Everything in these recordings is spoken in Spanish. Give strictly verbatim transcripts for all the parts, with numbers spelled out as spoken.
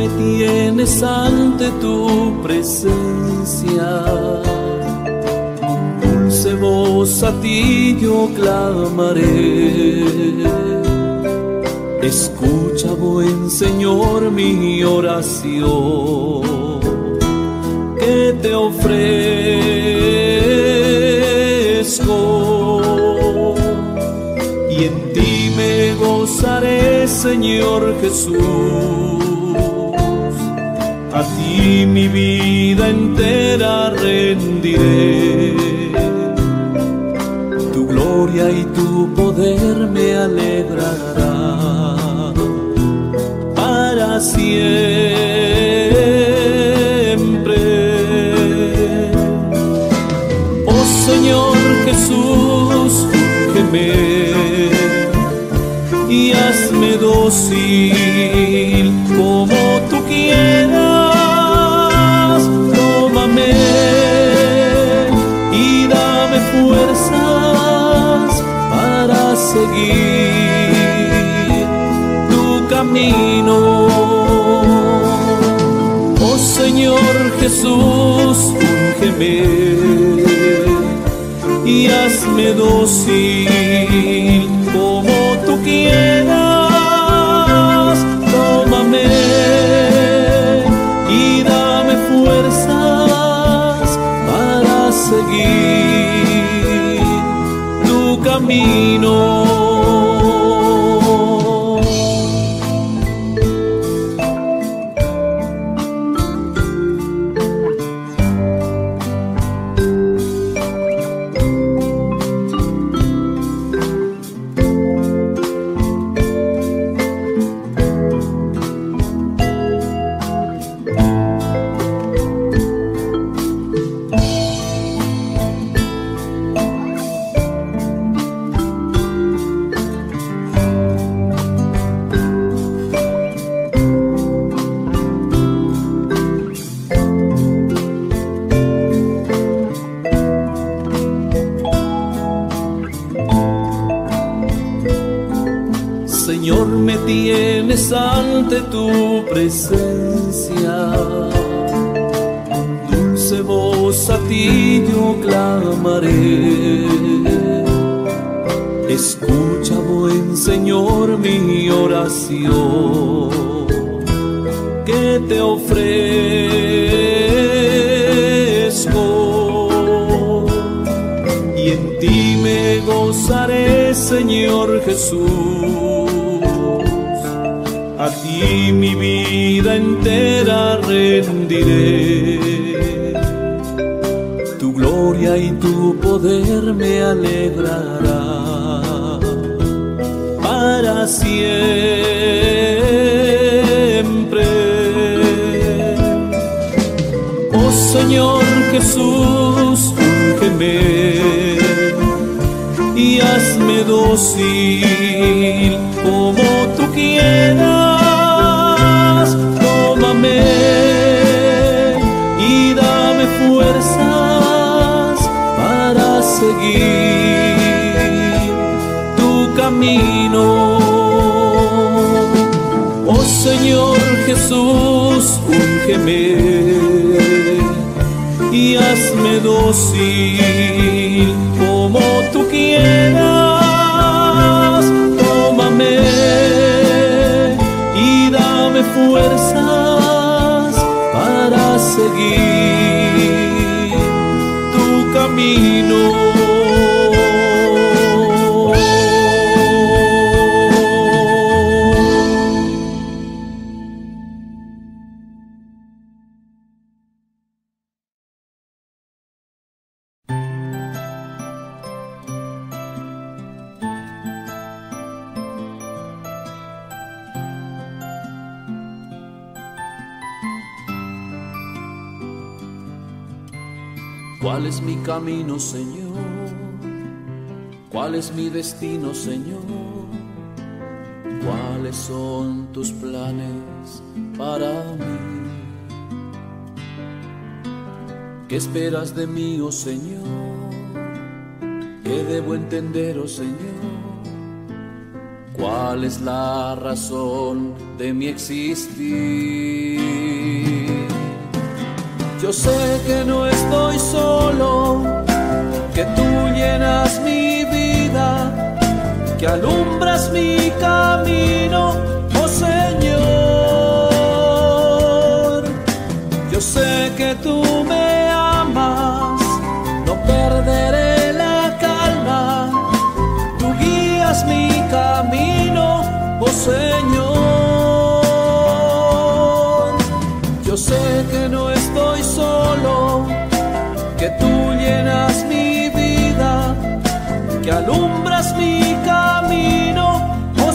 tienes ante tu presencia. Con dulce voz a ti yo clamaré. Escucha, buen Señor, mi oración, que te ofrezco, y en ti me gozaré, Señor Jesús. A ti mi vida entera rendiré. Tu gloria y tu poder me alegrará para siempre. Oh Señor Jesús, úngeme y hazme dócil como tú quieras. Tómame y dame fuerzas para seguir tu camino. Oh Señor Jesús, úngeme y hazme dócil como tú quieras. Tómame y dame fuerzas para seguir tu camino. Señor, me tienes ante tu presencia. Con dulce voz a ti yo clamaré. Escucha, buen Señor, mi oración, que te ofrezco, y en ti me gozaré, Señor Jesús. A ti mi vida entera rendiré. Tu gloria y tu poder me alegrará para siempre. Oh Señor Jesús, úngeme y hazme dócil como tú quieras. Tómame y dame fuerzas para seguir tu camino. Oh Señor Jesús, úngeme y hazme dócil como tú quieras. Tómame y dame fuerzas para seguir tu camino. ¿Cuál es mi camino, Señor? ¿Cuál es mi destino, Señor? ¿Cuáles son tus planes para mí? ¿Qué esperas de mí, oh Señor? ¿Qué debo entender, oh Señor? ¿Cuál es la razón de mi existir? Yo sé que no estoy solo, que tú llenas mi vida, que alumbras mi camino, oh Señor. Yo sé que tú me amas, no perderé la calma, tú guías mi camino, oh Señor. Yo sé que no estoy solo, que tú llenas mi vida, que alumbras mi camino, oh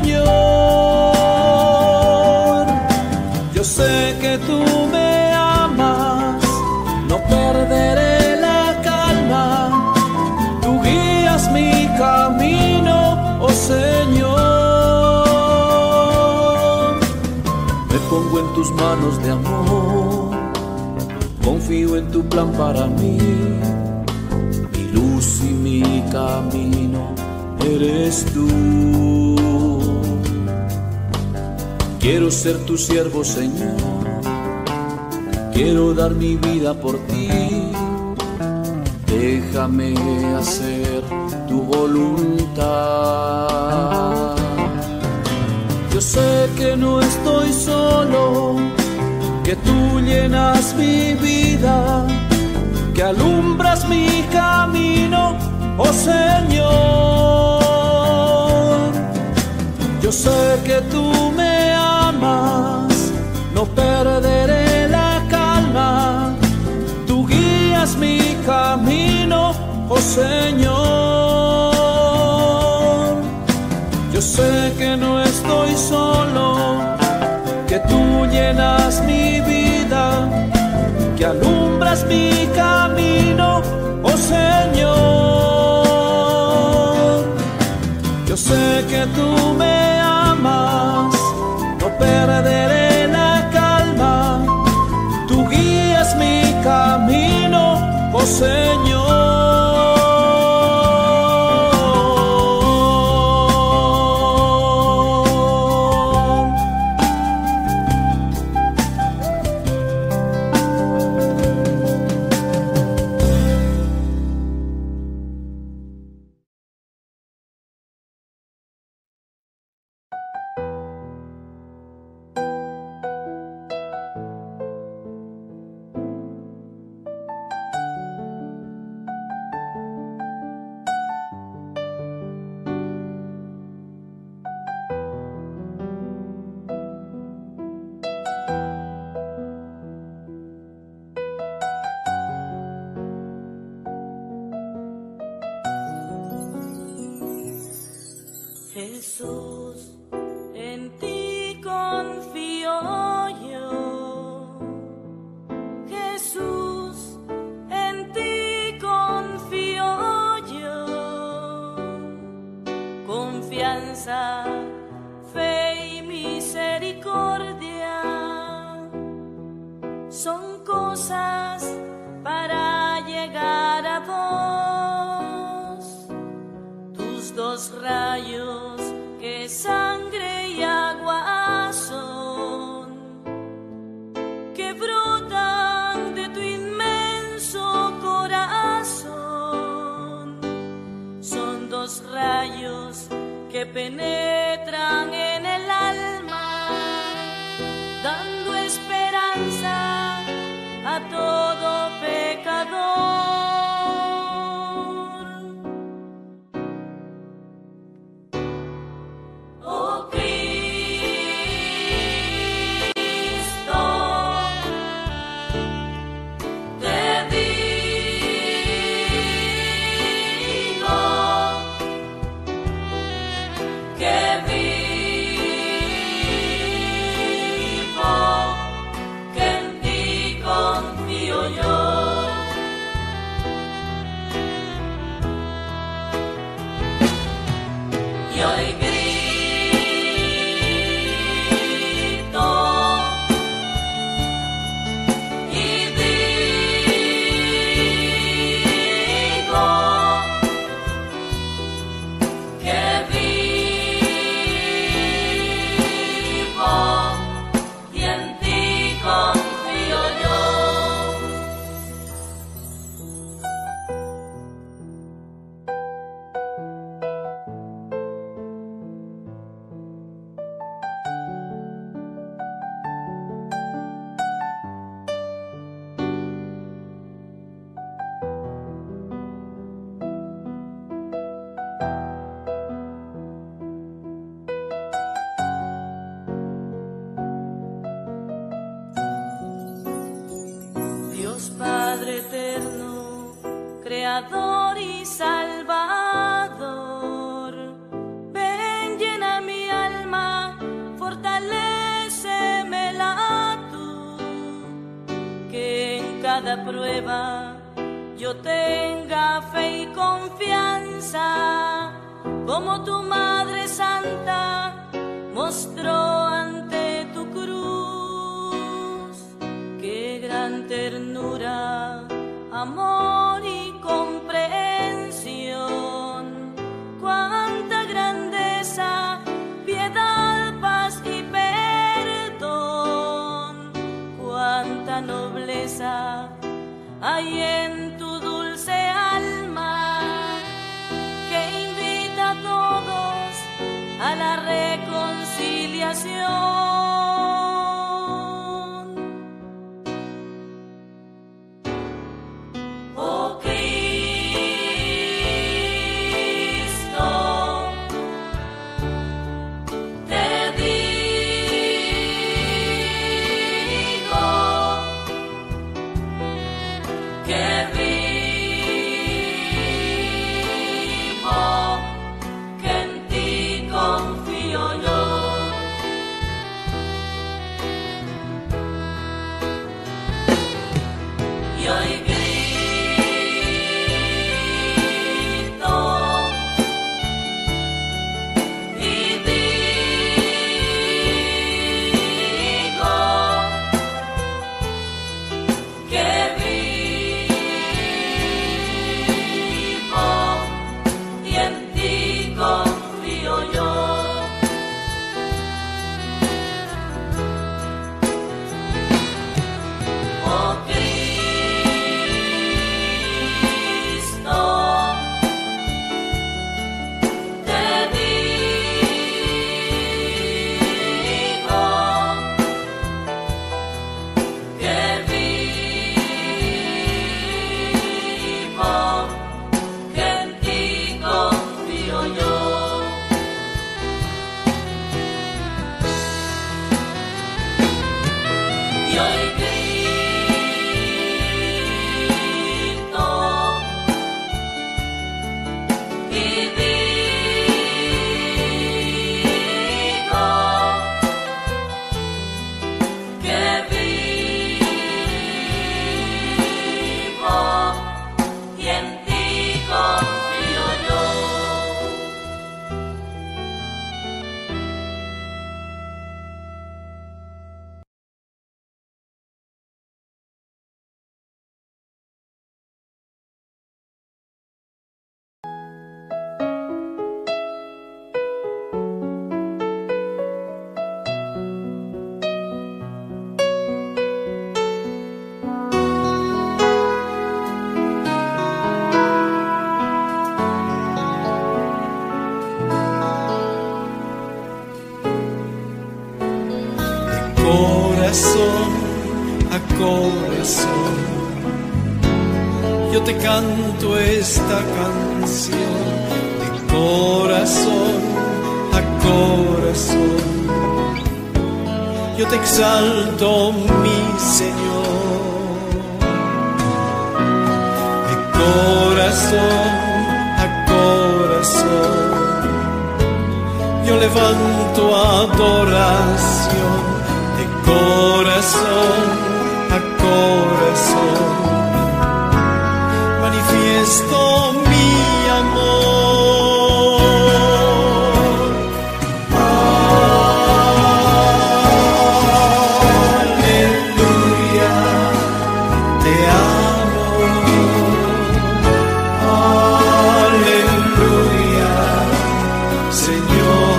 Señor. Yo sé que tú me amas, no perderé la calma, tú guías mi camino, oh Señor. Me pongo en tus manos de amor, confío en tu plan para mí, mi luz y mi camino eres tú. Quiero ser tu siervo, Señor, quiero dar mi vida por ti, déjame hacer tu voluntad. Yo sé que no estoy solo, que tú llenas mi vida, que alumbras mi camino, oh Señor. Yo sé que tú me amas, no perderé la calma, tú guías mi camino, oh Señor. Yo sé que no estoy solo, que tú llenas mi vida, que alumbras mi camino, oh Señor. Yo sé que tú me amas, no perderé la calma, tú guías mi camino, oh Señor. Jesús, en ti confío yo. Jesús, en ti confío yo. Confianza, fe y misericordia son cosas para llegar a vos. Tus dos rayos que sangre y agua son, que brotan de tu inmenso corazón. Son dos rayos que penetran en el alma, dando esperanza a todo pecador. Yo Creador y Salvador. Ven, llena mi alma, fortalécemela tú, que en cada prueba yo tenga fe y confianza, como tu Madre Santa mostró ante tu cruz. Qué gran ternura, amor y comprensión, cuánta grandeza, piedad, paz y perdón, cuánta nobleza hay en tu dulce alma, que invita a todos a la reconciliación. Oh Cristo, te digo que vivo, que en ti confío yo. Y hoy grito y digo que vivo y en ti confío yo. Oh Cristo, te digo que vivo, que en ti confío yo. Y hoy grito y digo que vivo y en ti confío yo. Corazón a corazón, yo te canto esta canción. De corazón a corazón, yo te exalto, mi Señor. De corazón a corazón, yo levanto adoración. Corazón a corazón, manifiesto mi amor. Aleluya, te amo. Aleluya, Señor.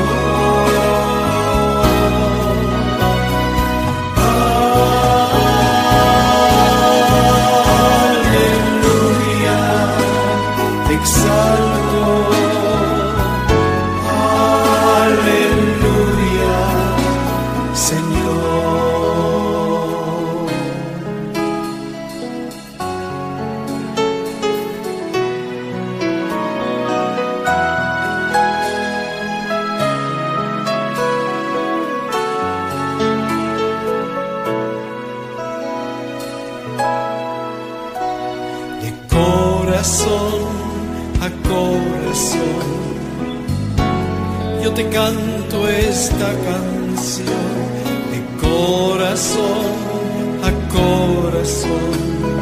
yo te canto esta canción de corazón a corazón.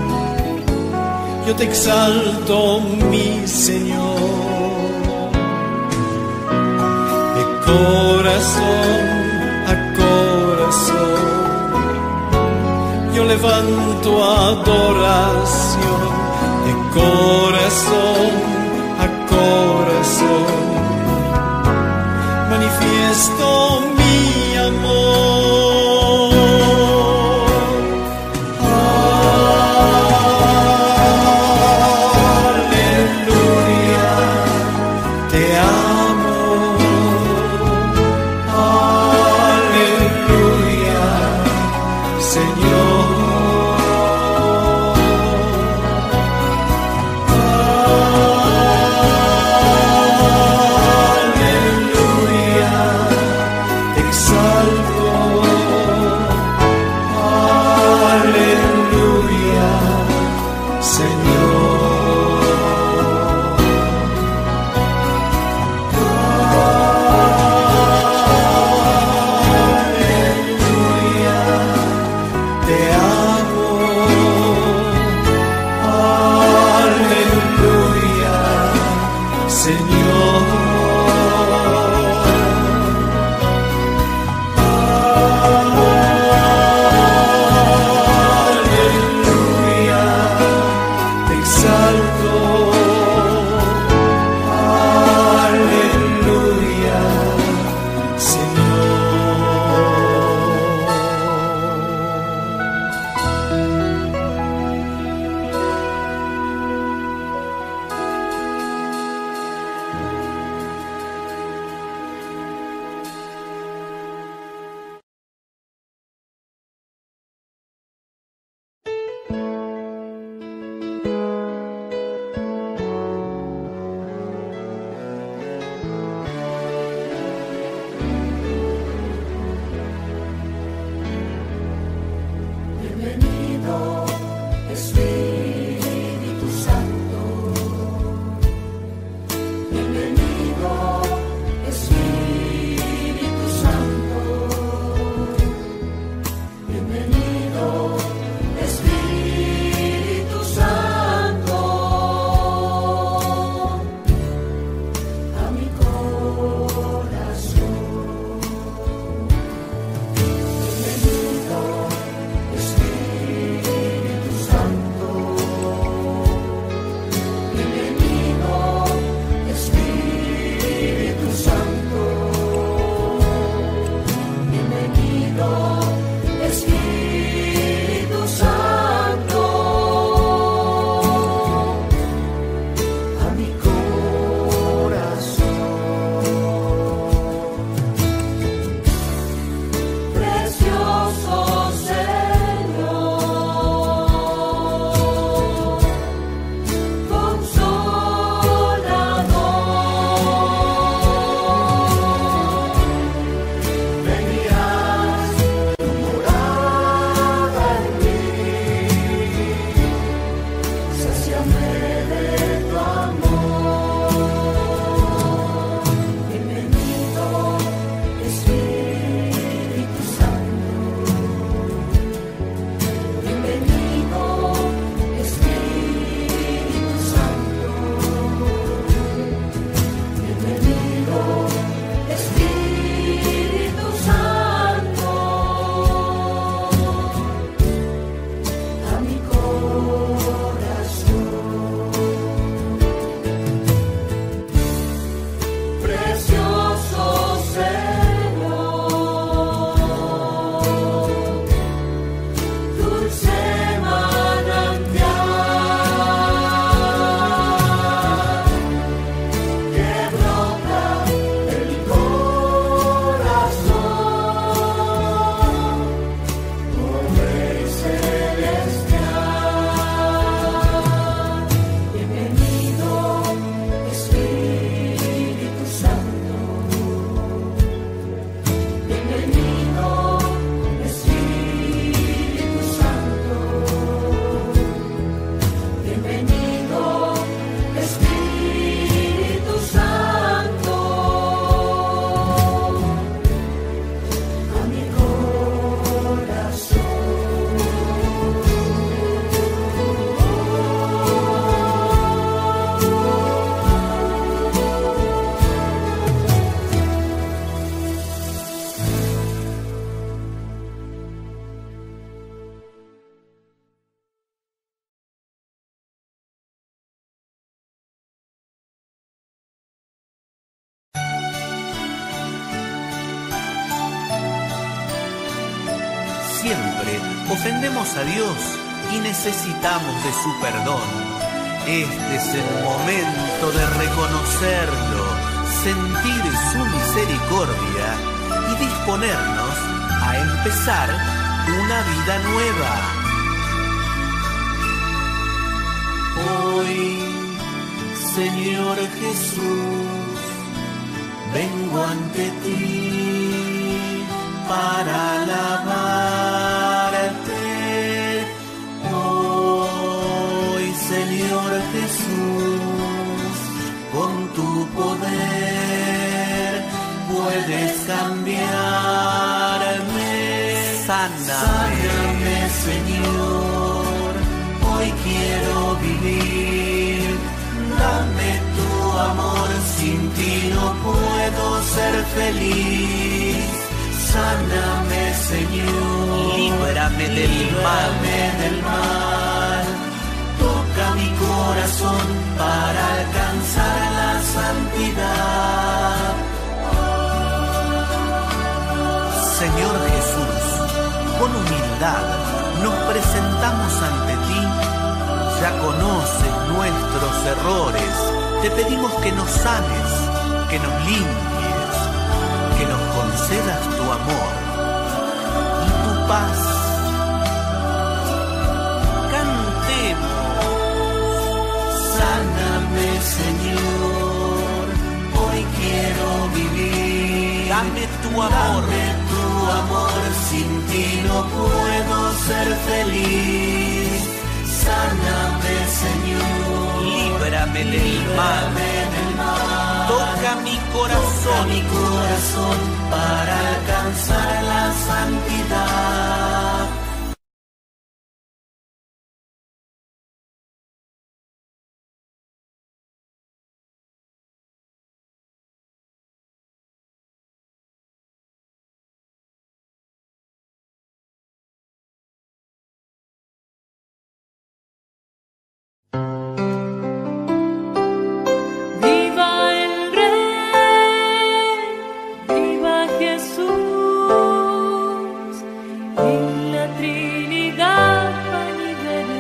Yo te exalto, mi Señor, de corazón a corazón. Yo levanto adoración de corazón a corazón. Manifiesto mi amor. Aleluya, te amo. Aleluya, Señor. Santo. ofendemos a Dios y necesitamos de su perdón. Este es el momento de reconocerlo, sentir su misericordia y disponernos a empezar una vida nueva. Hoy, Señor Jesús, vengo ante ti para alabarte. Hoy, Señor Jesús, con tu poder puedes cambiarme. Sáname, Señor, hoy quiero vivir. Dame tu amor, sin ti no puedo ser feliz. Sáname, Señor, Líbrame del mal. líbrame del mal. Toca mi corazón para alcanzar la santidad. Señor Jesús, con humildad nos presentamos ante ti. Ya conoces nuestros errores. Te pedimos que nos sanes, que nos limpies, que nos concedas tu amor y tu paz. Cantemos. Sáname, Señor, hoy quiero vivir. Dame tu amor. Dame tu amor, sin ti no puedo ser feliz. Sáname, Señor, Líbrame del mal. líbrame del mal. Toca mi corazón. mi corazón para alcanzar la santidad. Viva el Rey, viva Jesús, en la Trinidad, pan y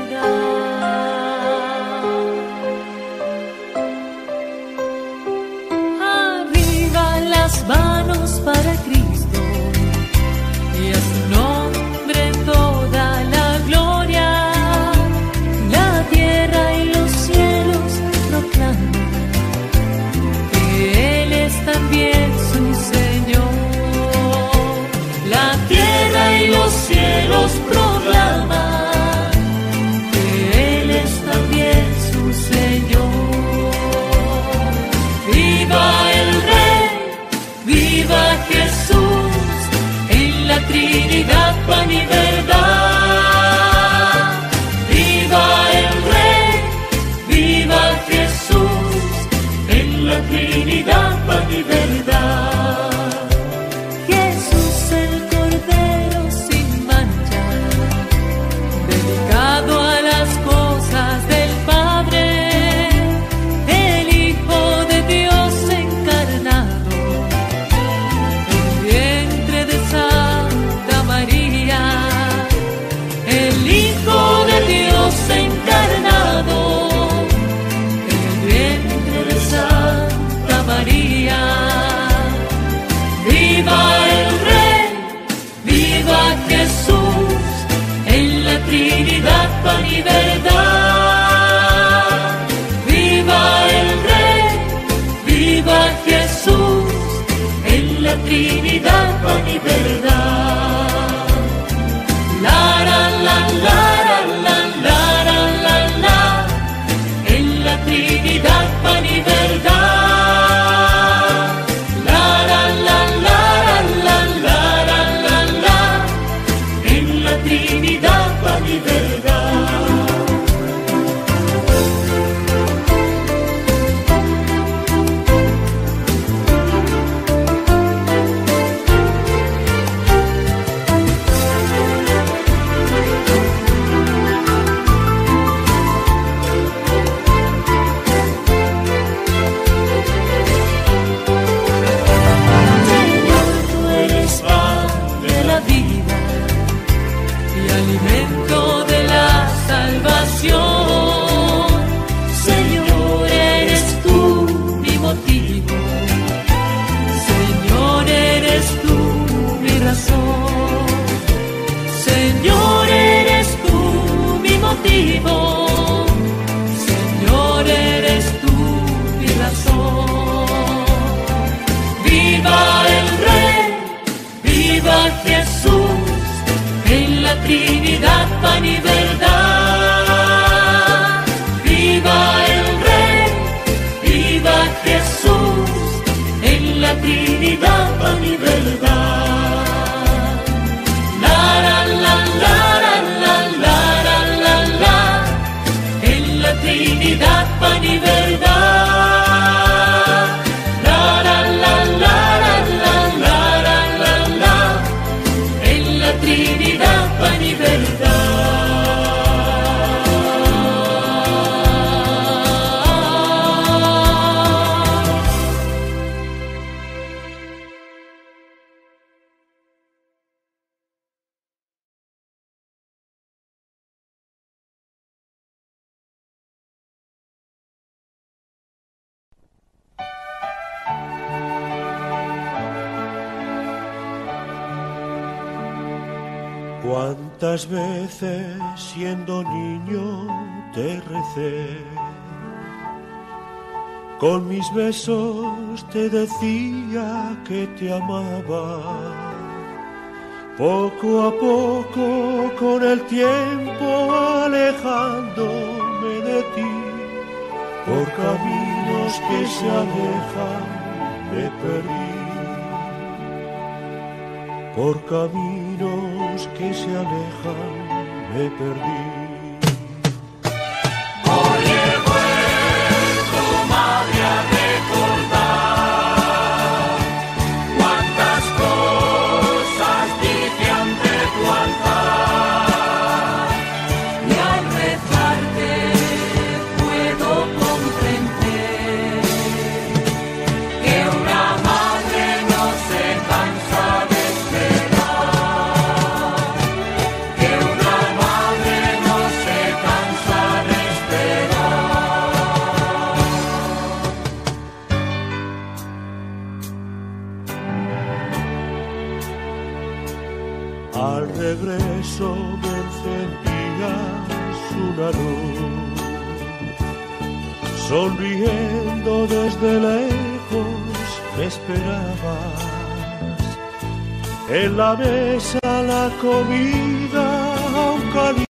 verdad. Arriba las manos para Cristo y a su nombre toda la gloria. La tierra y los cielos proclaman que Él es también su Señor. La tierra y los cielos proclaman que Él es también su Señor. Viva el Rey, viva Jesús, en la Trinidad, pan y verdad. Viva el Rey, viva Jesús, en la Trinidad, pan y verdad. Jesús el Cordero sin mancha, dedicado a las cosas del Padre, el Hijo de Dios encarnado, el vientre de Santa María, el Hijo de Dios encarnado, el vientre de Santa María. Viva el Rey, viva Jesús, en la Trinidad, pan y verdad. Viva el Rey, viva Jesús, en la Trinidad, pan y verdad. La la la la la la la la la, en la Trinidad, pan y verdad. La la la la la la la la la, en la Trinidad, pan y verdad. salvación. Señor, eres tú mi motivo. Señor, eres tú mi razón. Señor, eres tú mi motivo. Señor, eres tú mi razón. Viva el Rey, viva Jesús, en la Trinidad, pan y verdad. Viva el Rey, viva Jesús, en la Trinidad, pan y verdad. La la la la la la la la la, en la Trinidad, pan y verdad. La la la la la la la la la, en la Trinidad, pan y verdad. Cuántas veces siendo niño te recé, con mis besos te decía que te amaba. Poco a poco, con el tiempo alejándome de ti, por caminos que se alejan me perdí. Por caminos que se alejan me perdí. Hoy he vuelto, madre, a recordar cuántas cosas dije ante tu altar, Y al rezarte puedo comprender que una madre no se cansa de esperar, que una madre no se cansa de Al regreso me encendías una luz, sonriendo desde lejos me esperabas. En la mesa la comida aún caliente.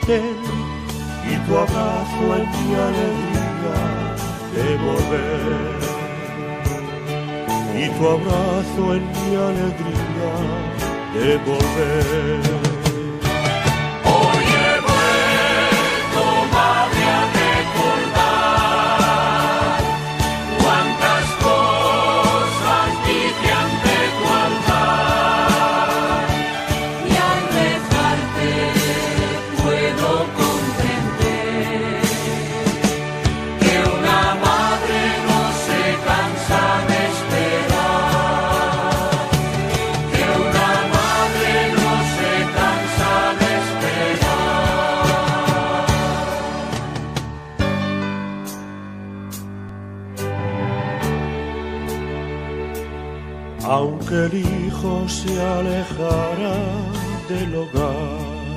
aquel y tu abrazo en mi alegría de volver. Y tu abrazo en mi alegría de volver. Aunque el hijo se alejara del hogar,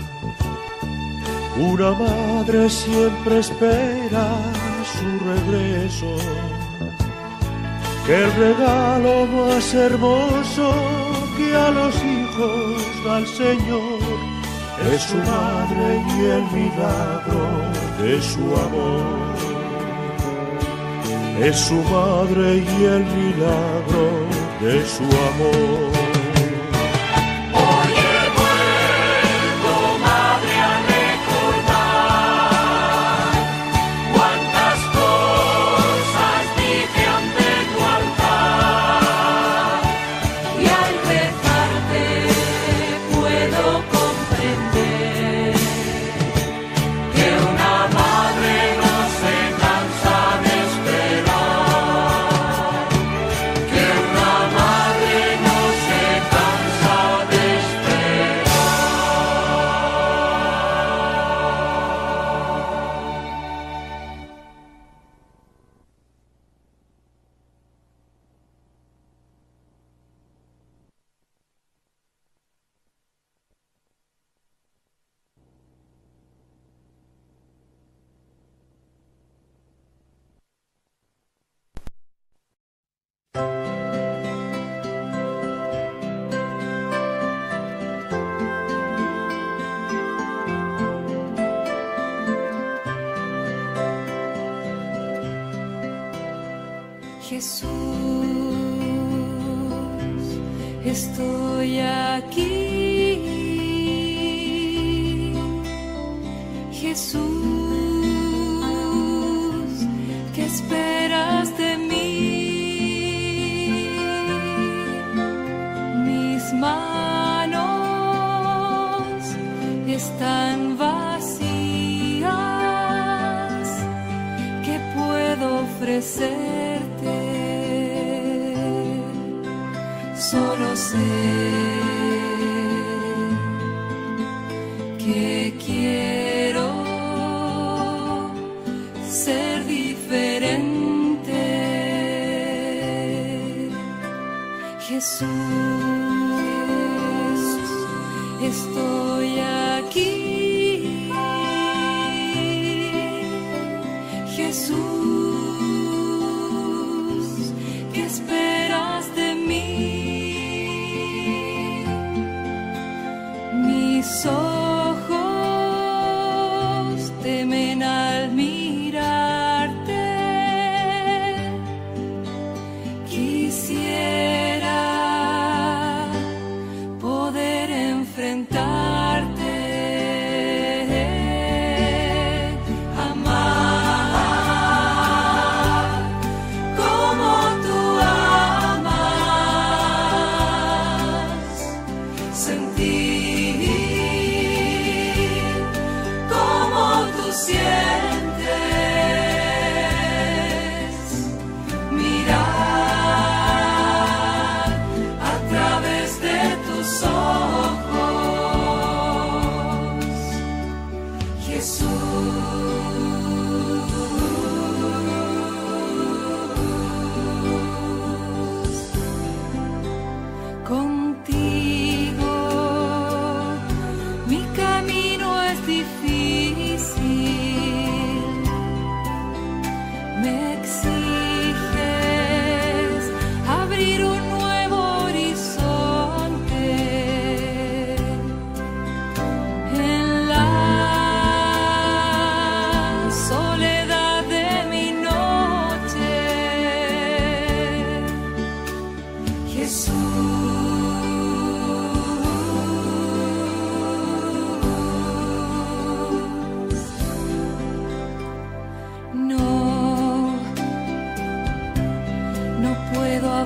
una madre siempre espera su regreso, que el regalo más hermoso que a los hijos da el Señor es su madre y el milagro de su amor. Es su madre y el milagro de su amor. Hoy he vuelto, madre, a recordar cuántas cosas dije ante tu altar, y al rezarte puedo comprender que una madre no se cansa de esperar, que una madre no se cansa de Jesús, estoy aquí. Jesús, ¿qué esperas de mí? Mis manos están vacías. ¿Qué puedo ofrecerte? Solo sé que quiero ser diferente. Jesús, estoy aquí. Jesús, ¿qué esperas de mí? Mis ojos temen al mirarte. Quisiera poder enfrentarte, amar.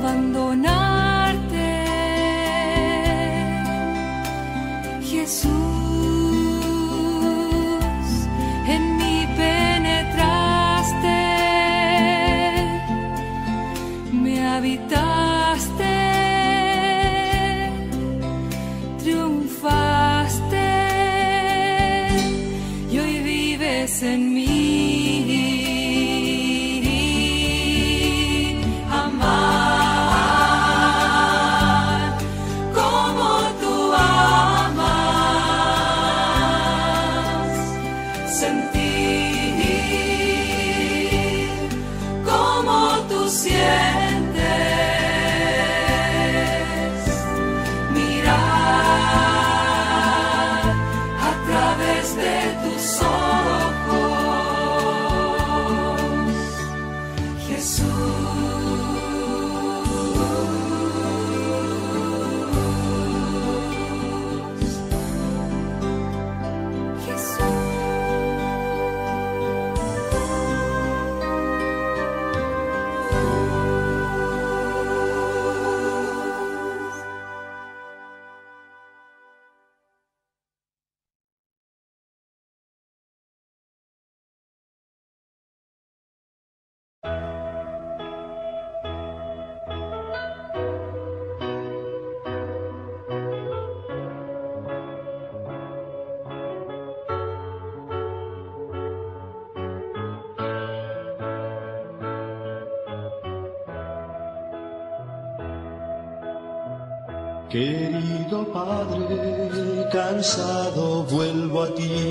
abandonarte. Jesús, en mí penetraste, me habitaste, triunfaste y hoy vives en mí. Amar como tú amas, sentir como tú sientes, mirar a través de tus ojos, Jesús. Querido Padre, cansado vuelvo a ti,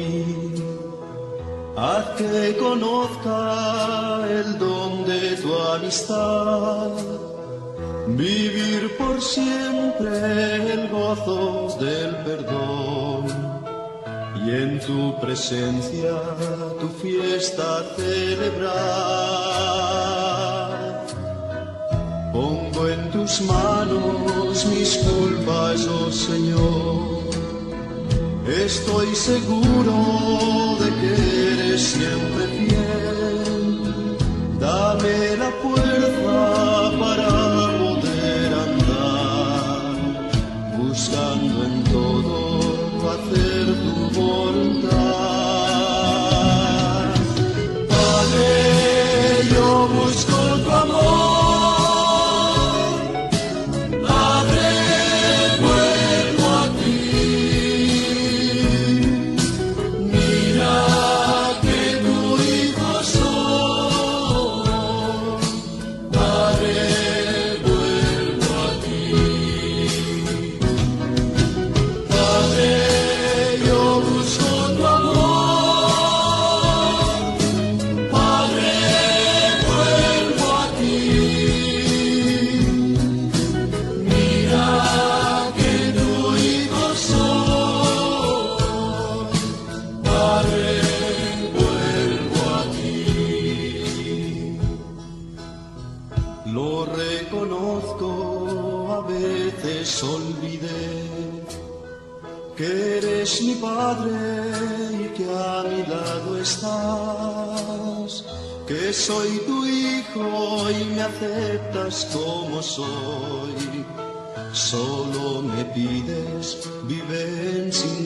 haz que conozca el don de tu amistad, vivir por siempre el gozo del perdón y en tu presencia tu fiesta celebrar. Pongo en tus manos mis culpas, oh Señor. Estoy seguro de que eres siempre fiel. Dame la fuerza para poder andar, buscando en todo hacer tu voluntad. Padre, yo busco tu amor. Lo reconozco, a veces olvidé que eres mi Padre y que a mi lado estás, que soy tu hijo y me aceptas como soy. Solo me pides, vive en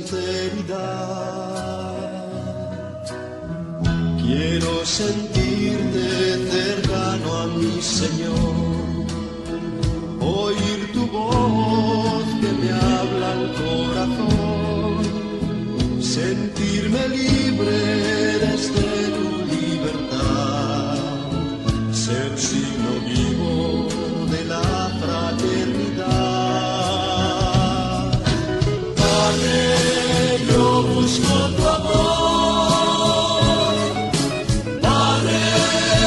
sinceridad. Quiero sentirte cercano a mi Señor, oír tu voz que me habla al corazón, sentirme libre desde tu libertad, ser signo vivo de la fraternidad. Padre, yo busco tu amor. Padre,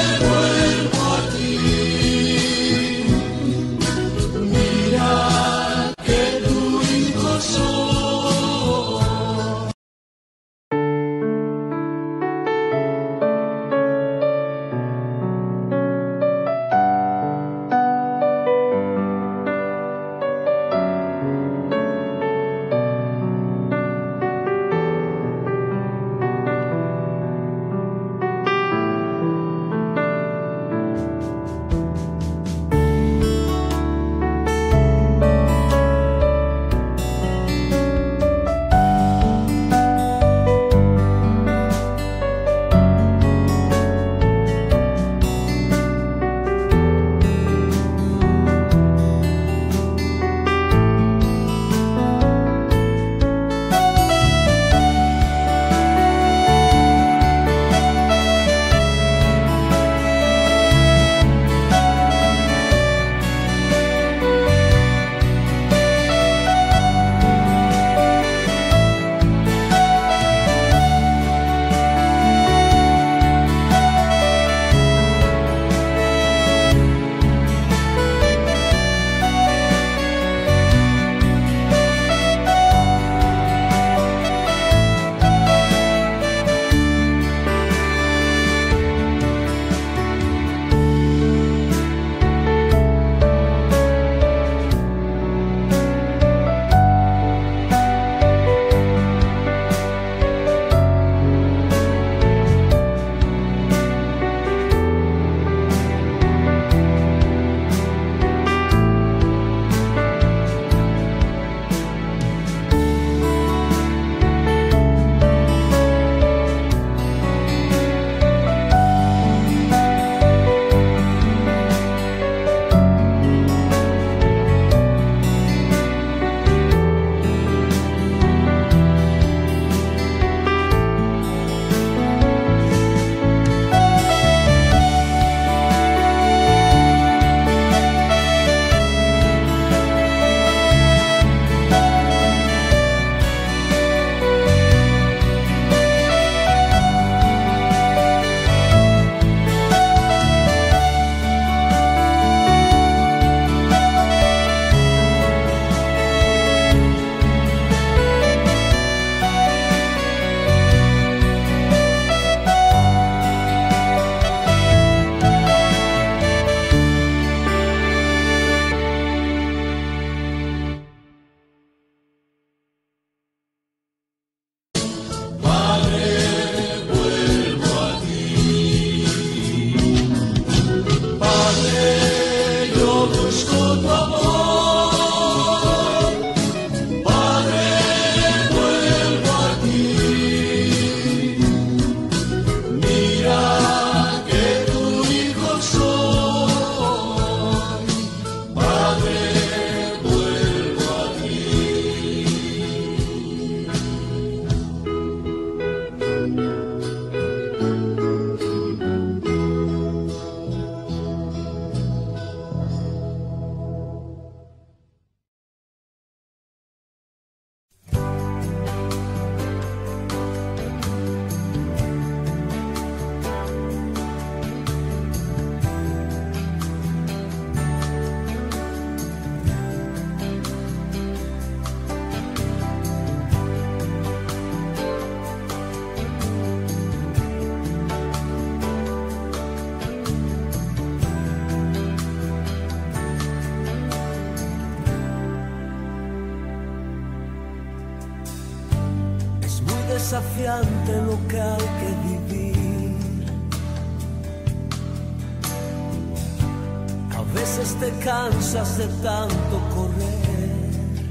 desafiante lo que hay que vivir. A veces te cansas de tanto correr.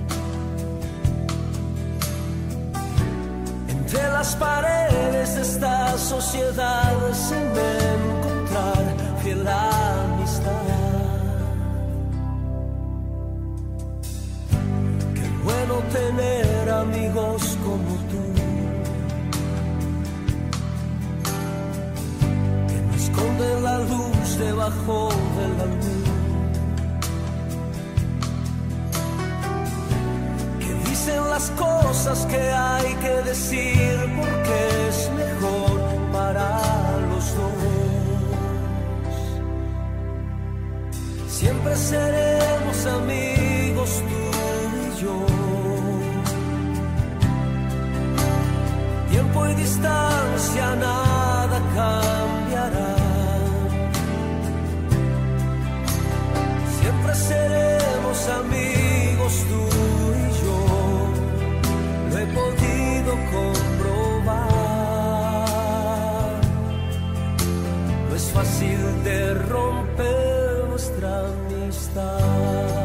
Entre las paredes de esta sociedad sin encontrar fiel amistad. Qué bueno tener amigos como tú, que no esconden la luz debajo de la luz, que dicen las cosas que hay que decir porque es mejor para los dos. Siempre seremos amigos tú y yo. Tiempo y distancia nada cambiará. Siempre seremos amigos tú y yo. Lo he podido comprobar. No es fácil de romper nuestra amistad.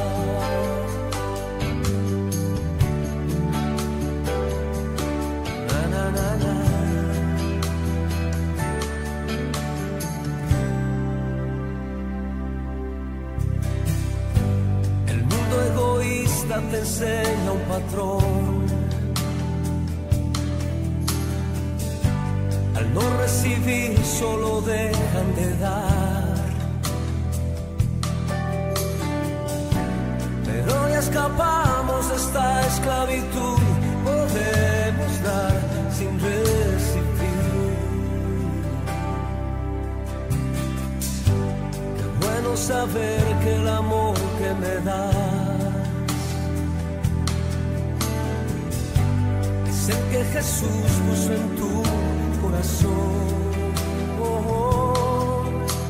Te enseña un patrón. Al no recibir solo dejan de dar. Pero ya escapamos de esta esclavitud. Podemos dar sin recibir. Qué bueno saber que el amor que me das sé que Jesús puso en tu corazón. Oh, oh.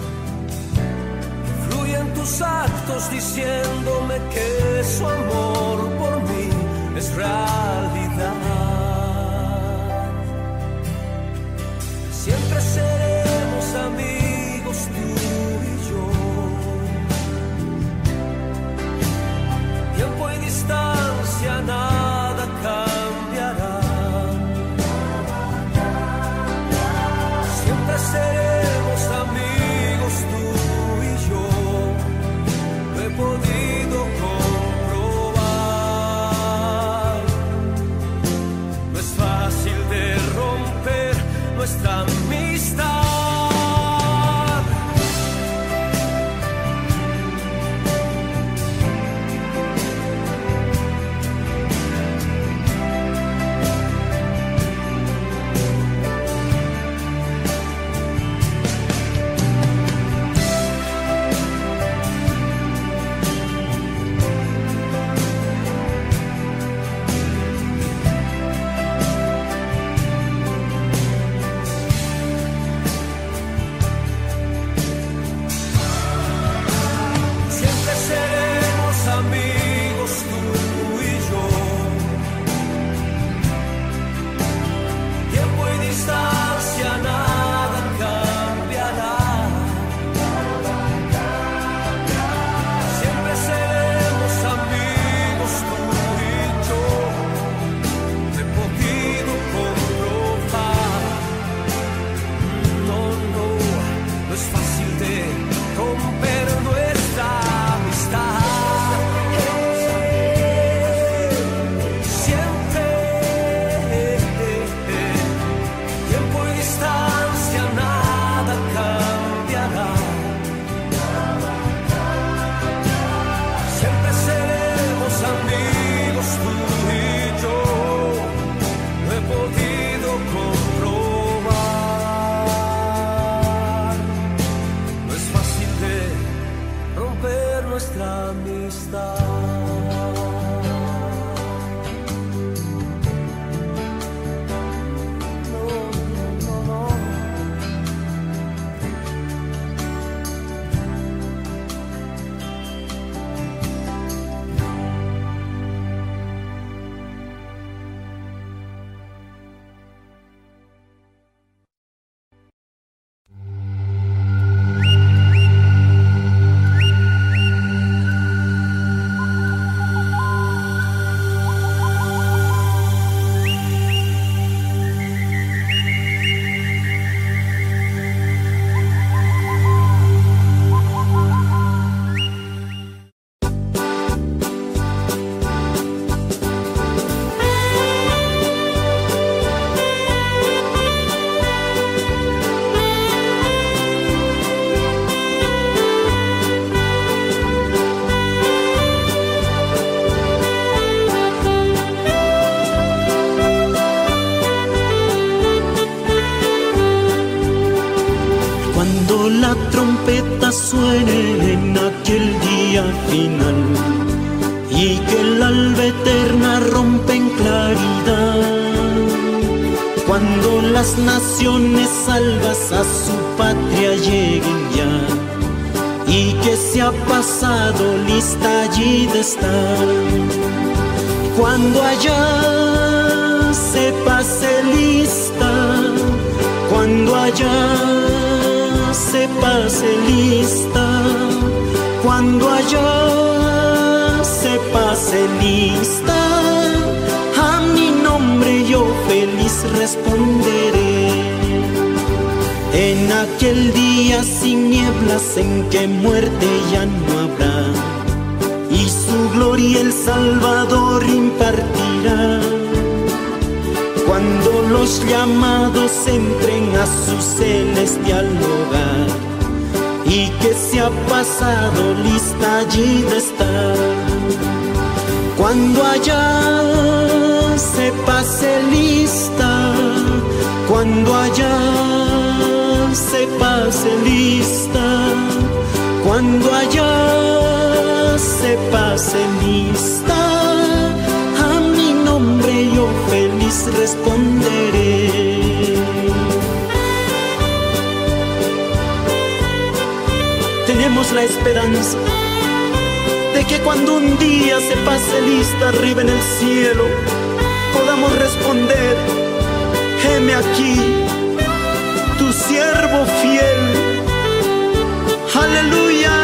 Fluye en tus actos diciéndome que su amor por mí es realidad. Siempre seremos amigos tú y yo. Tiempo y distancia nada cambiará. Seremos amigos tú y yo. Lo he podido comprobar. Cuando la trompeta suene en aquel día final y que el alba eterna rompe en claridad, cuando las naciones salvas a su patria lleguen ya y que se ha pasado lista allí de estar, cuando allá se pase lista, cuando allá se pase lista, cuando allá se pase lista, a mi nombre yo feliz responderé. En aquel día sin nieblas en que muerte ya no habrá, y su gloria el Salvador impartirá. Cuando los llamados entren a su celestial hogar y que se ha pasado lista allí de estar, cuando allá se pase lista, cuando allá se pase lista, cuando allá se pase lista, a mi nombre yo feliz responderé. Tenemos la esperanza de que cuando un día se pase lista arriba en el cielo, podamos responder: heme aquí, tu siervo fiel. Aleluya.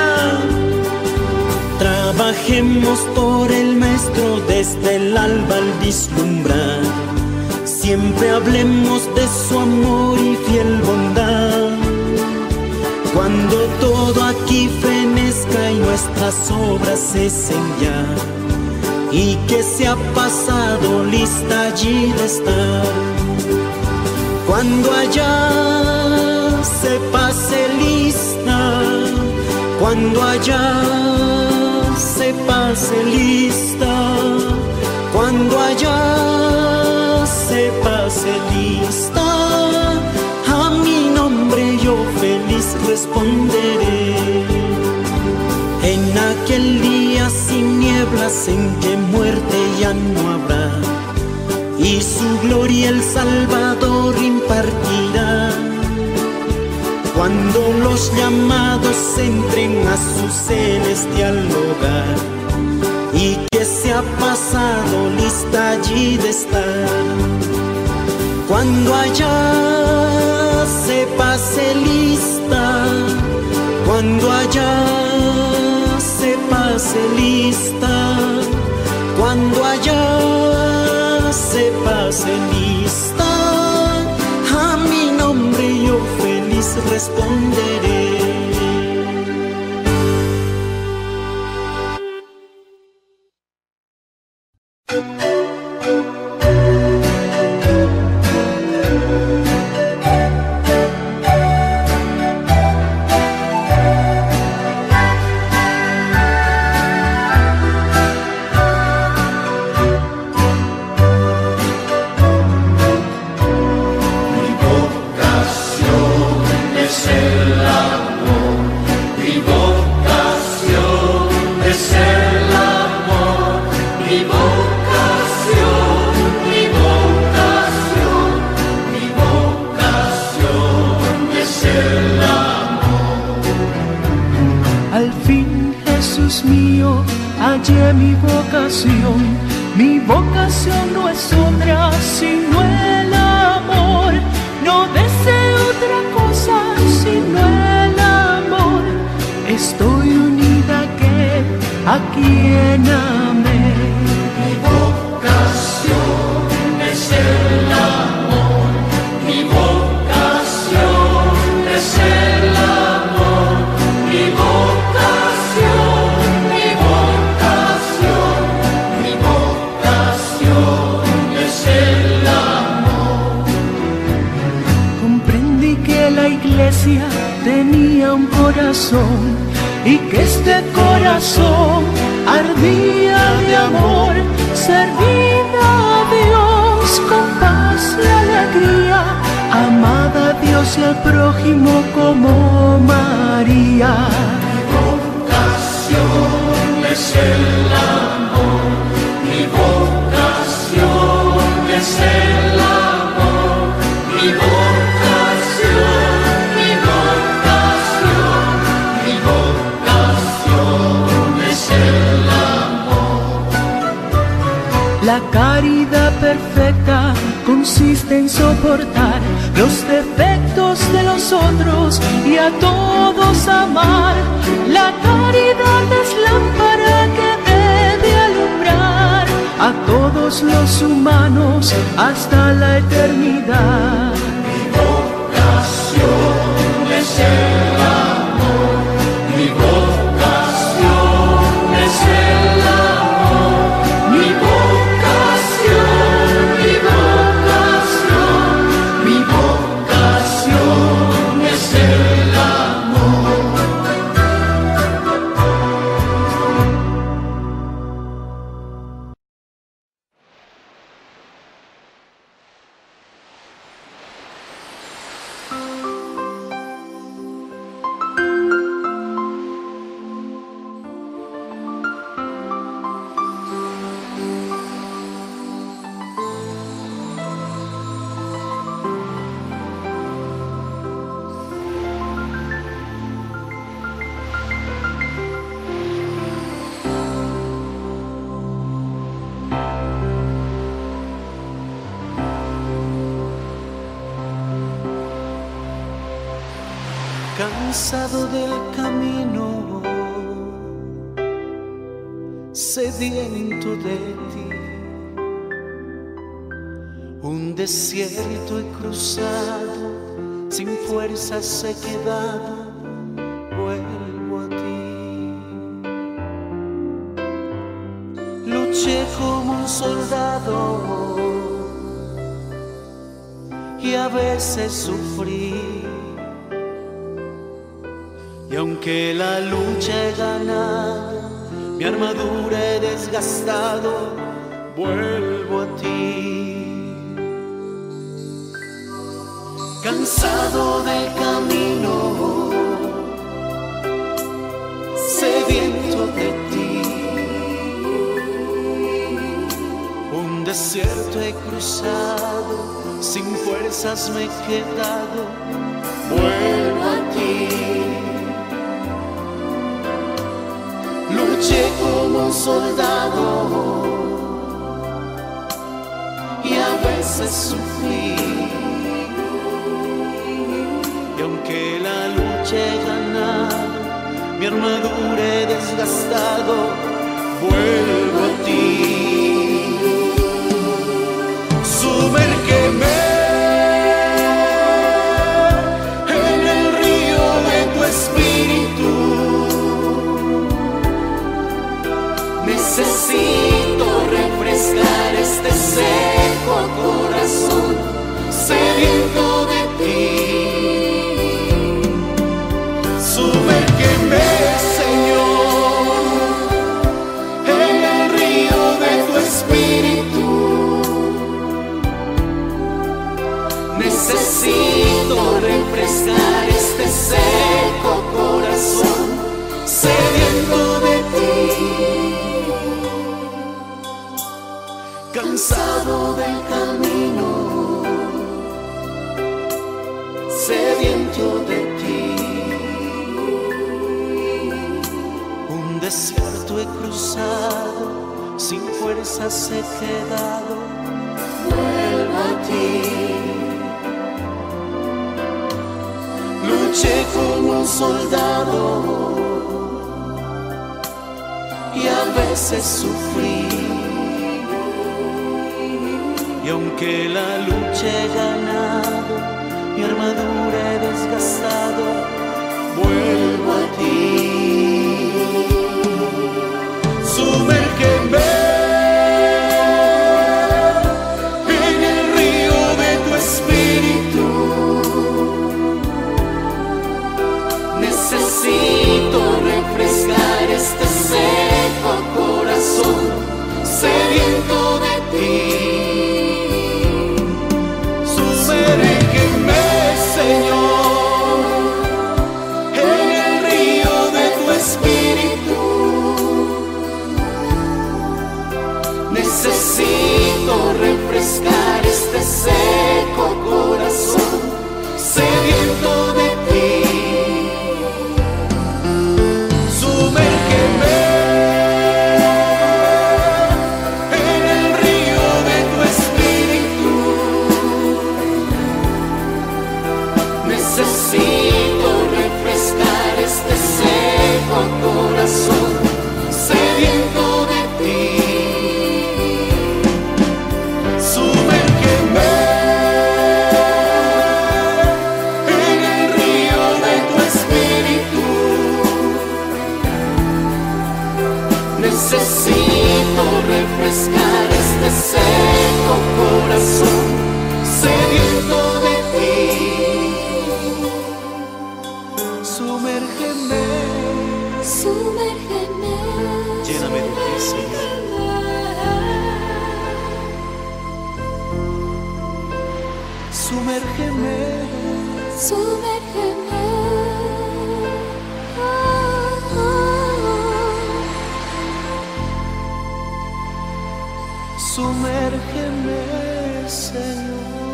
Trabajemos por el Maestro desde el alba al vislumbrar, siempre hablemos de su amor y fiel bondad. Cuando todo aquí fenezca y nuestras obras cesen ya, y que se ha pasado lista allí de estar, cuando allá se pase lista, cuando allá se pase lista, cuando allá se pase lista, a mi nombre yo feliz responderé. En aquel día sin nieblas en que muerte ya no habrá, y su gloria el Salvador impartirá. Cuando los llamados entren a su celestial hogar y que se ha pasado lista allí de estar, cuando allá se pase lista, cuando allá se pase lista, cuando allá se pase lista, a mi nombre yo feliz responderé. Mi vocación no es otra sino el amor. No deseo otra cosa sino el amor. Estoy unida a aquel a quien amé. Mi vocación es el amor. Mi vocación es el amor. Mi vocación, mi vocación, mi vocación es el amor. Comprendí que la iglesia tenía un corazón y que este corazón ardía de amor, servida a Dios con paz y alegría, amada a Dios Amemos al prójimo como María. Mi vocación es el amor, mi vocación es el amor, mi vocación, mi vocación, mi vocación es el amor. La caridad perfecta consiste en soportar los defectos de los otros y a todos amar. La caridad es lámpara que debe alumbrar a todos los humanos hasta la eternidad. Mi vocación es el amor, mi vocación es el amor, mi vocación, mi vocación, mi vocación es el amor. Cansado del camino, sediento de ti, un desierto he cruzado, sin fuerzas he quedado, vuelvo a ti. Luché como un soldado y a veces sufrí. Y aunque la lucha he ganado, mi armadura he desgastado, vuelvo a ti. Cansado del camino, sediento de ti, un desierto he cruzado, sin fuerzas me he quedado, vuelvo a ti. Luché como un soldado y a veces sufrí. Y aunque la lucha he ganado, mi armadura he desgastado, vuelvo a ti. Sumérgeme en el río de tu espíritu. Necesito refrescar este seco corazón sediento de ti. Sumérgeme, Señor, en el río de tu espíritu. Necesito refrescar este seco corazón sediento de ti. Cansado del camino, sediento de ti, un desierto he cruzado, sin fuerzas he quedado, vuelvo a ti. Luché como un soldado y a veces sufrí. Y aunque la lucha he ganado, mi armadura he desgastado, vuelvo a ti. Sumérgeme en el río de tu espíritu. Necesito refrescar este seco corazón sediento de ti. Sumérgeme, Señor. Necesito refrescar este seco corazón sediento de ti. Sumérgeme en el río de tu espíritu. Necesito refrescar este seco corazón sediento de ti. Sumérgeme en el río de tu espíritu. Necesito refrescar este seco corazón sediento de ti. Sumérgeme, sumérgeme, Lléname de ti, Señor. Sumérgeme, sumérgeme. Oh, oh. Sumérgeme, Señor.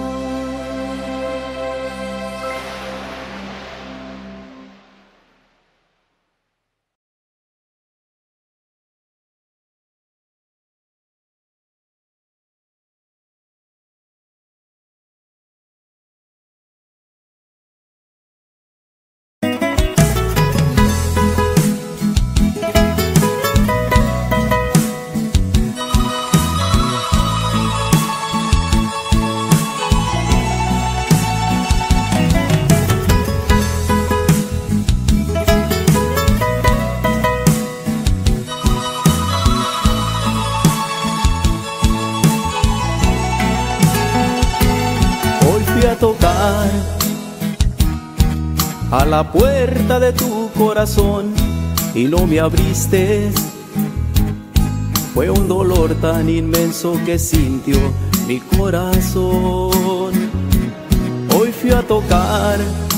Tocar a la puerta de tu corazón y no me abriste. Fue un dolor tan inmenso que sintió mi corazón. Hoy fui a tocar,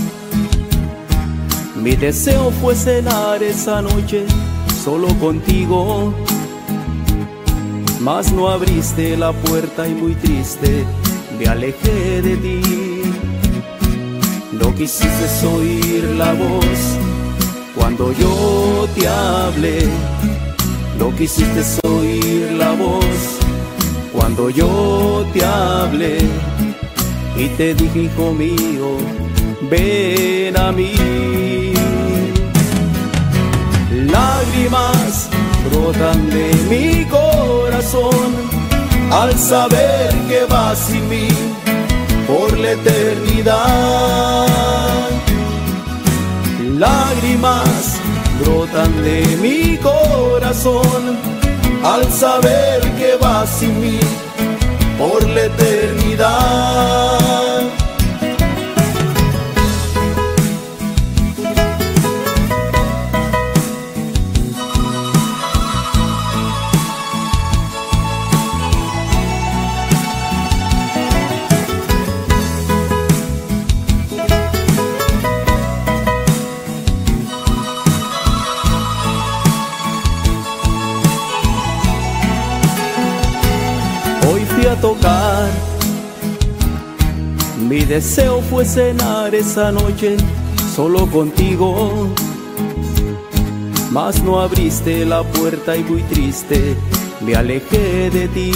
mi deseo fue cenar esa noche solo contigo, mas no abriste la puerta y muy triste me alejé de ti. No quisiste oír la voz cuando yo te hablé. No quisiste oír la voz cuando yo te hablé. Y te dije, hijo mío, ven a mí. Lágrimas brotan de mi corazón al saber que vas sin mí por la eternidad. Lágrimas brotan de mi corazón al saber que vas sin mí por la eternidad. A tocar, mi deseo fue cenar esa noche solo contigo, mas no abriste la puerta y muy triste me alejé de ti.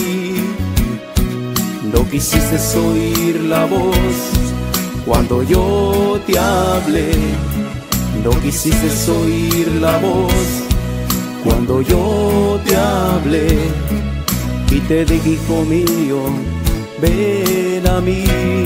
No quisiste oír la voz cuando yo te hablé. No quisiste oír la voz cuando yo te hablé. Y te dije, hijo mío, ven a mí.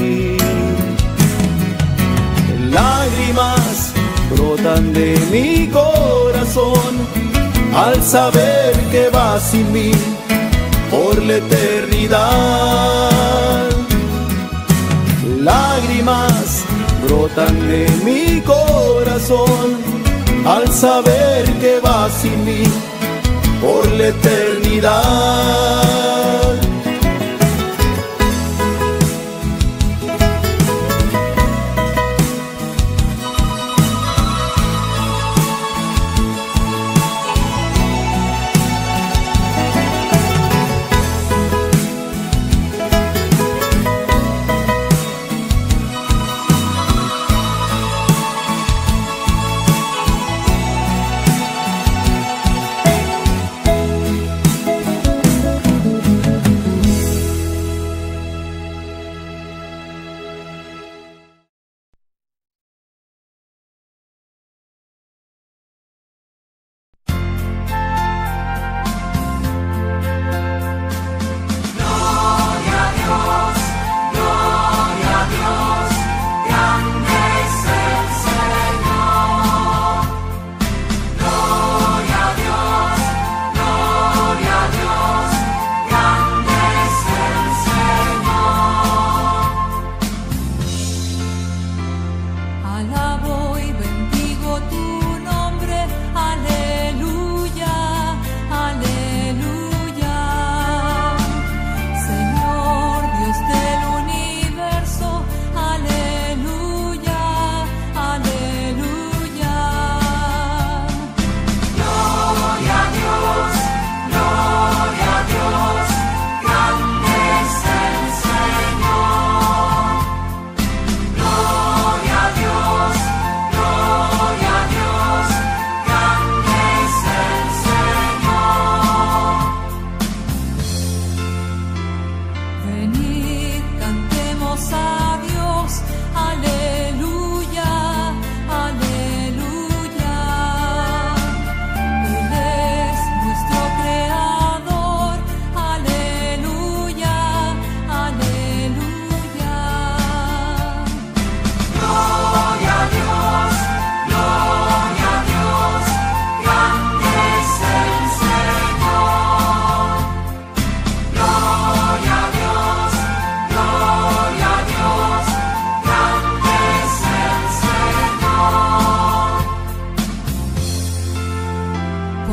Lágrimas brotan de mi corazón al saber que vas sin mí por la eternidad. Lágrimas brotan de mi corazón al saber que vas sin mí por la eternidad.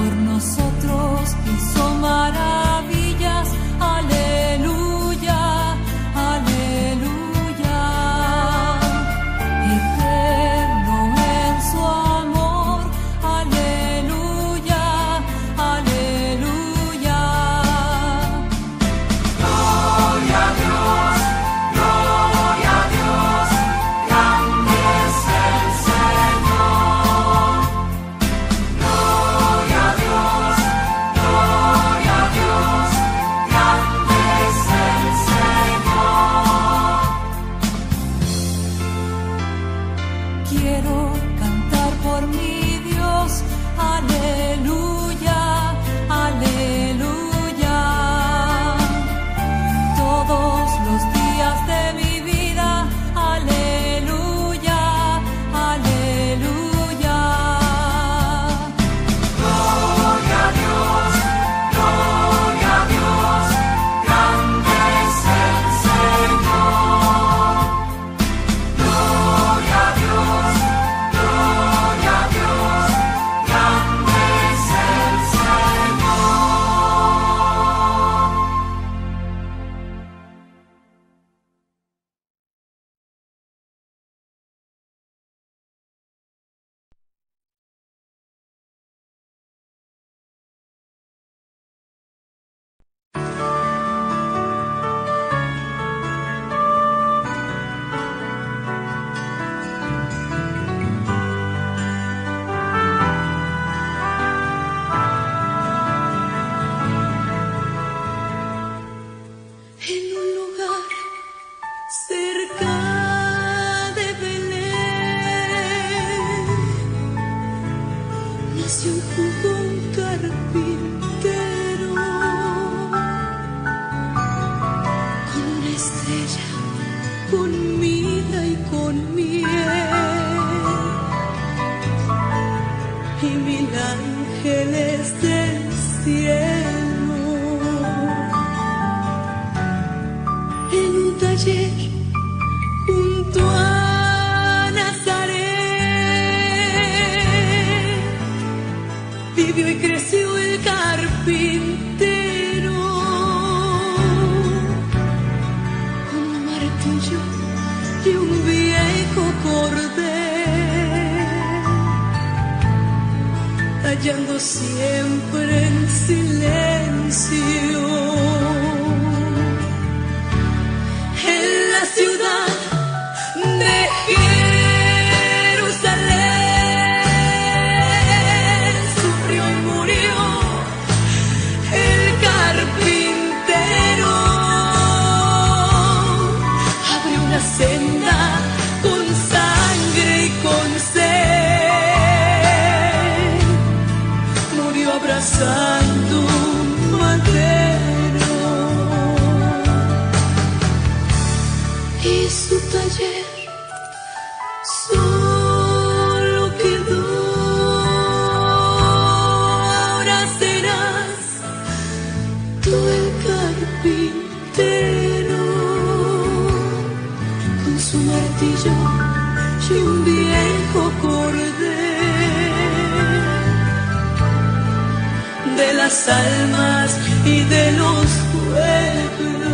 por nosotros hizo maravillas. Aleluya, aleluya. Eterno en su amor. Aleluya, aleluya. Gloria a Dios, gloria a Dios, grande es el Señor. Gloria a Dios, gloria a Dios, grande es el Señor. Quiero cantar por mi Dios. Aleluya, aleluya. Todos los días de mi vida. Aleluya, aleluya. Gloria a Dios, gloria a Dios, grande es el Señor. Gloria a Dios, gloria a Dios, grande es el Señor. En un lugar cerca de Belén nació un jugón carpintero con una estrella, con mirra y con miel y mil ángeles del cielo. En un taller junto a Nazaret vivió y creció el carpintero con un martillo y un viejo cordel, tallando siempre en silencio. En la ciudad de Jerusalén sufrió y murió el carpintero. Abrió una senda con sangre y con sed. Murió abrazando un madero. Y su taller solo quedó. Ahora serás tú el carpintero con su martillo y un viejo cordel de las almas y de los pueblos.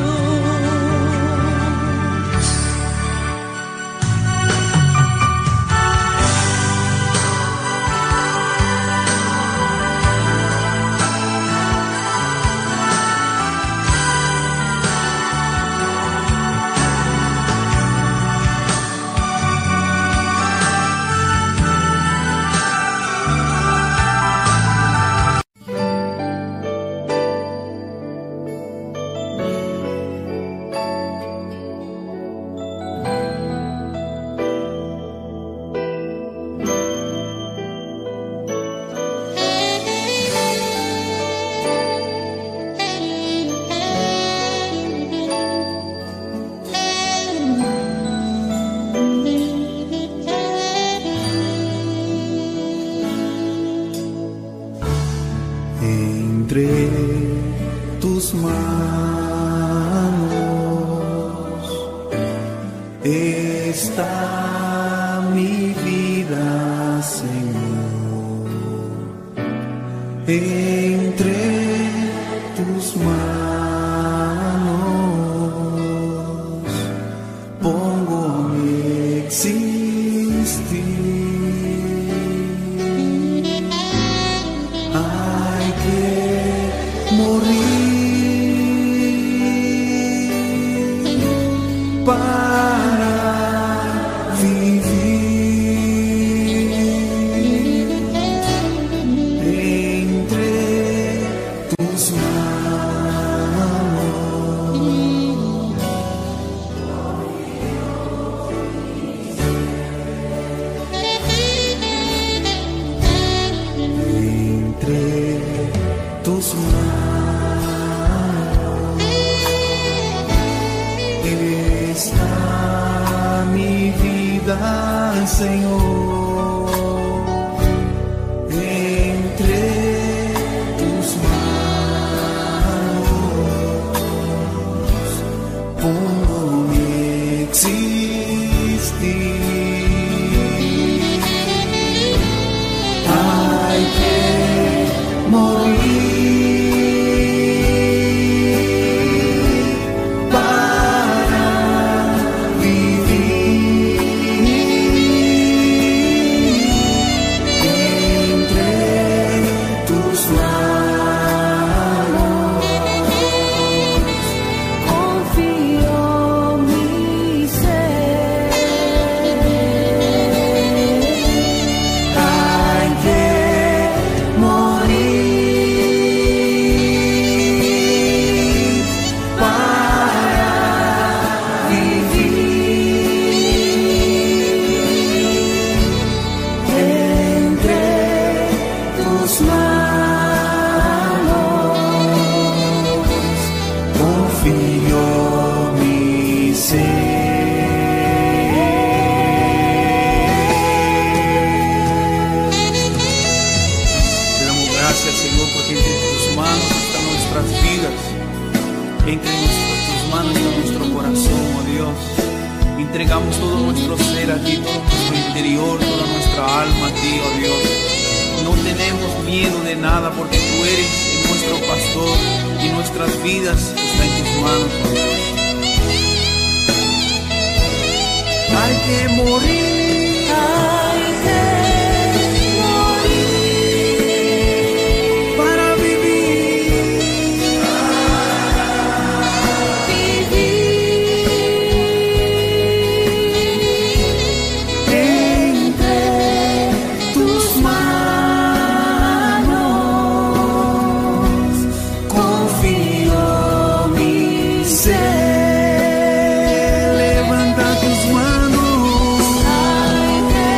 entre tus manos está mi vida, Señor. entre tus manos pongo mi existir. Hay que morir para vivir. Entre tus manos entre tus manos está mi vida, Señor. Entre tus manos pongo mi existir. Hay que morir para vivir. Entre tus manos confío mi ser. hay que morir para vivir. Entre tus manos confío mi ser. Te damos gracias, Señor, porque entre tus manos están nuestras vidas. Entre nuestras, tus manos está nuestro corazón, oh Dios. Entregamos todo nuestro ser a ti, todo nuestro interior, toda nuestra alma a ti, oh Dios. No tenemos miedo de nada porque tú eres nuestro pastor y nuestras vidas están en tus manos, oh Dios. Hay que morir, Hay que morir para vivir. vivir. Entre tus manos confío mi ser. Levanta tus manos. Hay que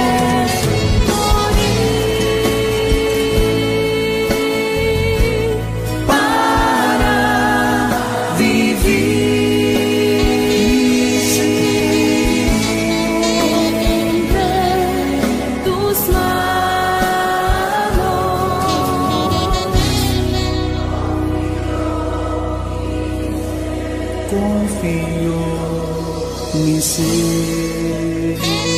morir Para vivir. entre tus manos. Confío mi ser.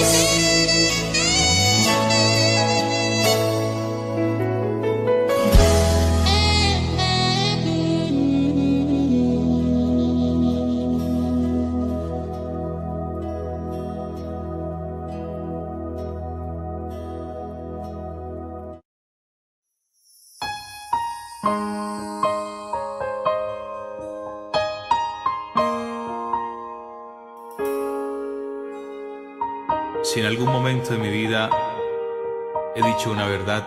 Si en algún momento de mi vida he dicho una verdad,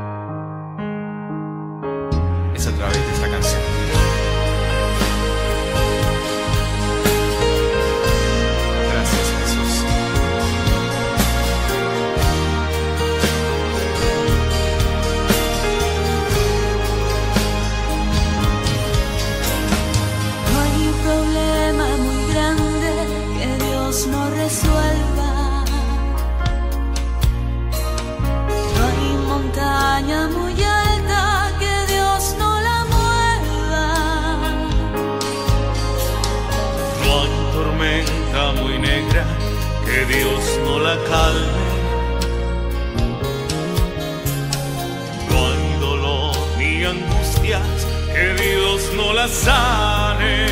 es a través de esta canción. Gracias, Jesús. Hay un problema muy grande que Dios no resuelva. No hay montaña angustias, que Dios no las sane.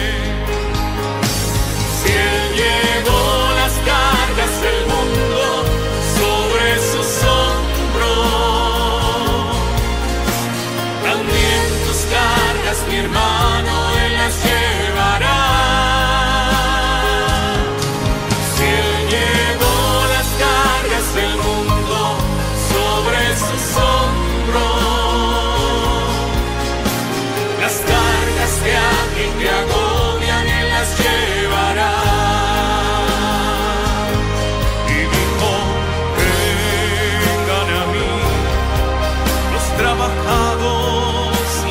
Si Él llevó las cargas del mundo sobre sus hombros, también tus cargas, mi hermano, Él las llevará. Si Él llevó las cargas del mundo sobre sus hombros, las cargas que a ti te agobian, Él las llevará. Y dijo, vengan a mí, los trabajados y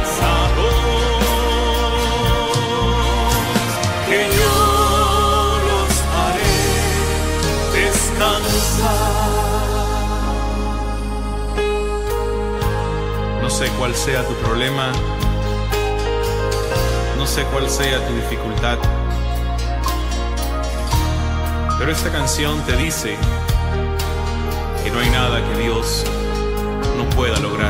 cansados, que yo los haré descansar. No sé cuál sea tu problema, no sé cuál sea tu dificultad, pero esta canción te dice que no hay nada que Dios no pueda lograr.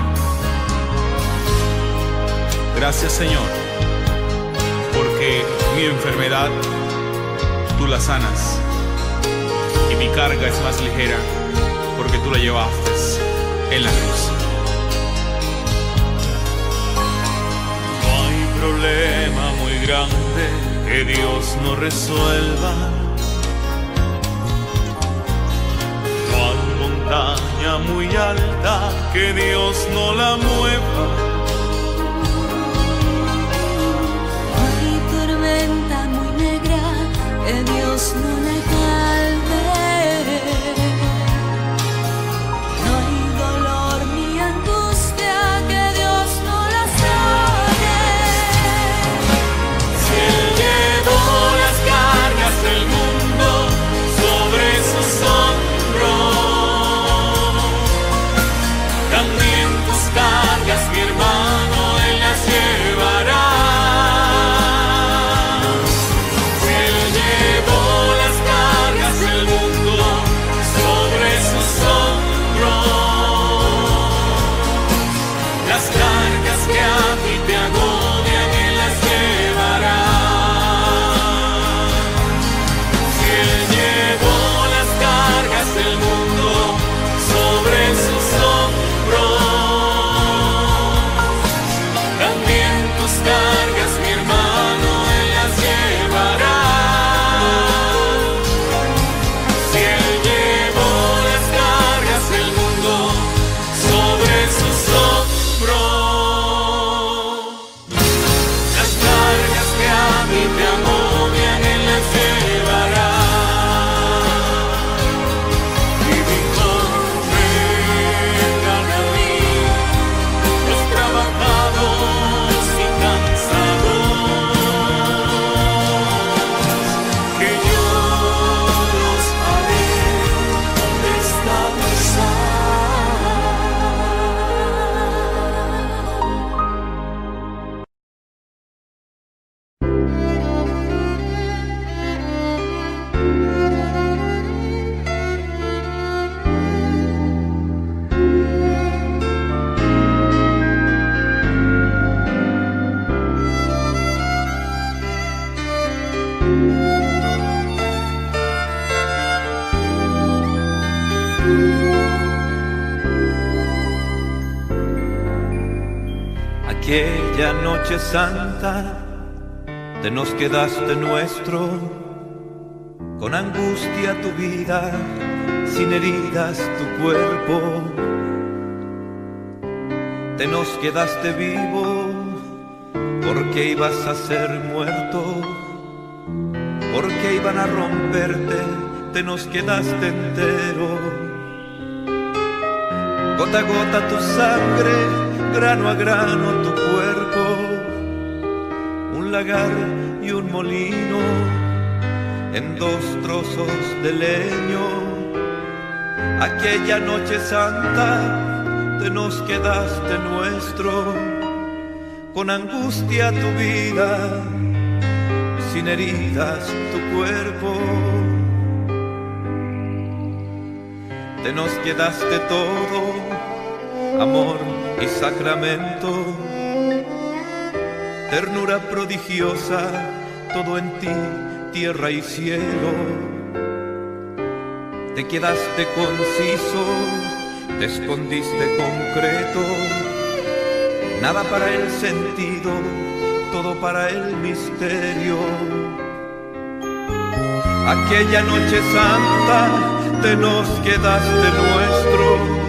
Gracias, Señor, porque mi enfermedad tú la sanas y mi carga es más ligera porque tú la llevaste en la cruz. Problema muy grande que Dios no resuelva. No hay montaña muy alta que Dios no la mueva. No hay tormenta muy negra que Dios no la calme. No hay dolor ni angustia que Dios no la sane. Las cargas del mundo sobre sus hombros, también tus cargas, mi hermano, Él las llevará. Si Él llevó las cargas del mundo sobre sus hombros, las cargas que a ti te agobian, Él las llevará. El mundo sobre sus hombros, también tus cargas, mi hermano, Él las llevará. Si Él llevó las cargas del mundo sobre sus hombros, las cargas que a mí te agobian, Él las llevará. Aquella noche santa te nos quedaste nuestro, con angustia tu vida, sin heridas tu cuerpo. Te nos quedaste vivo porque ibas a ser muerto, porque iban a romperte, te nos quedaste entero. Gota a gota tu sangre, grano a grano tu cuerpo, un lagar y un molino en dos trozos de leño. Aquella noche santa te nos quedaste nuestro, con angustia tu vida, sin heridas tu cuerpo. Te nos quedaste todo, amor y sacramento, ternura prodigiosa, todo en ti, tierra y cielo. Te quedaste conciso, te escondiste concreto, nada para el sentido, todo para el misterio. Aquella noche santa te nos quedaste nuestro,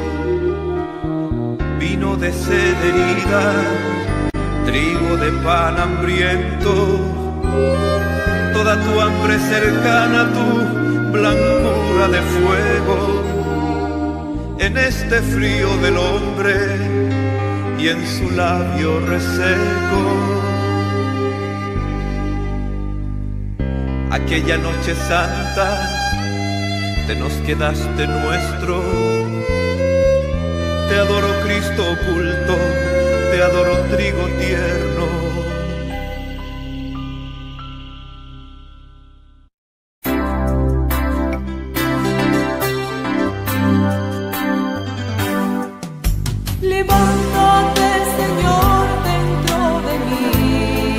vino de sed herida, trigo de pan hambriento, toda tu hambre cercana, tu blancura de fuego, en este frío del hombre y en su labio reseco. Aquella noche santa te nos quedaste nuestro. Te adoro Cristo oculto, te adoro trigo tierno. Levántate, Señor, dentro de mí,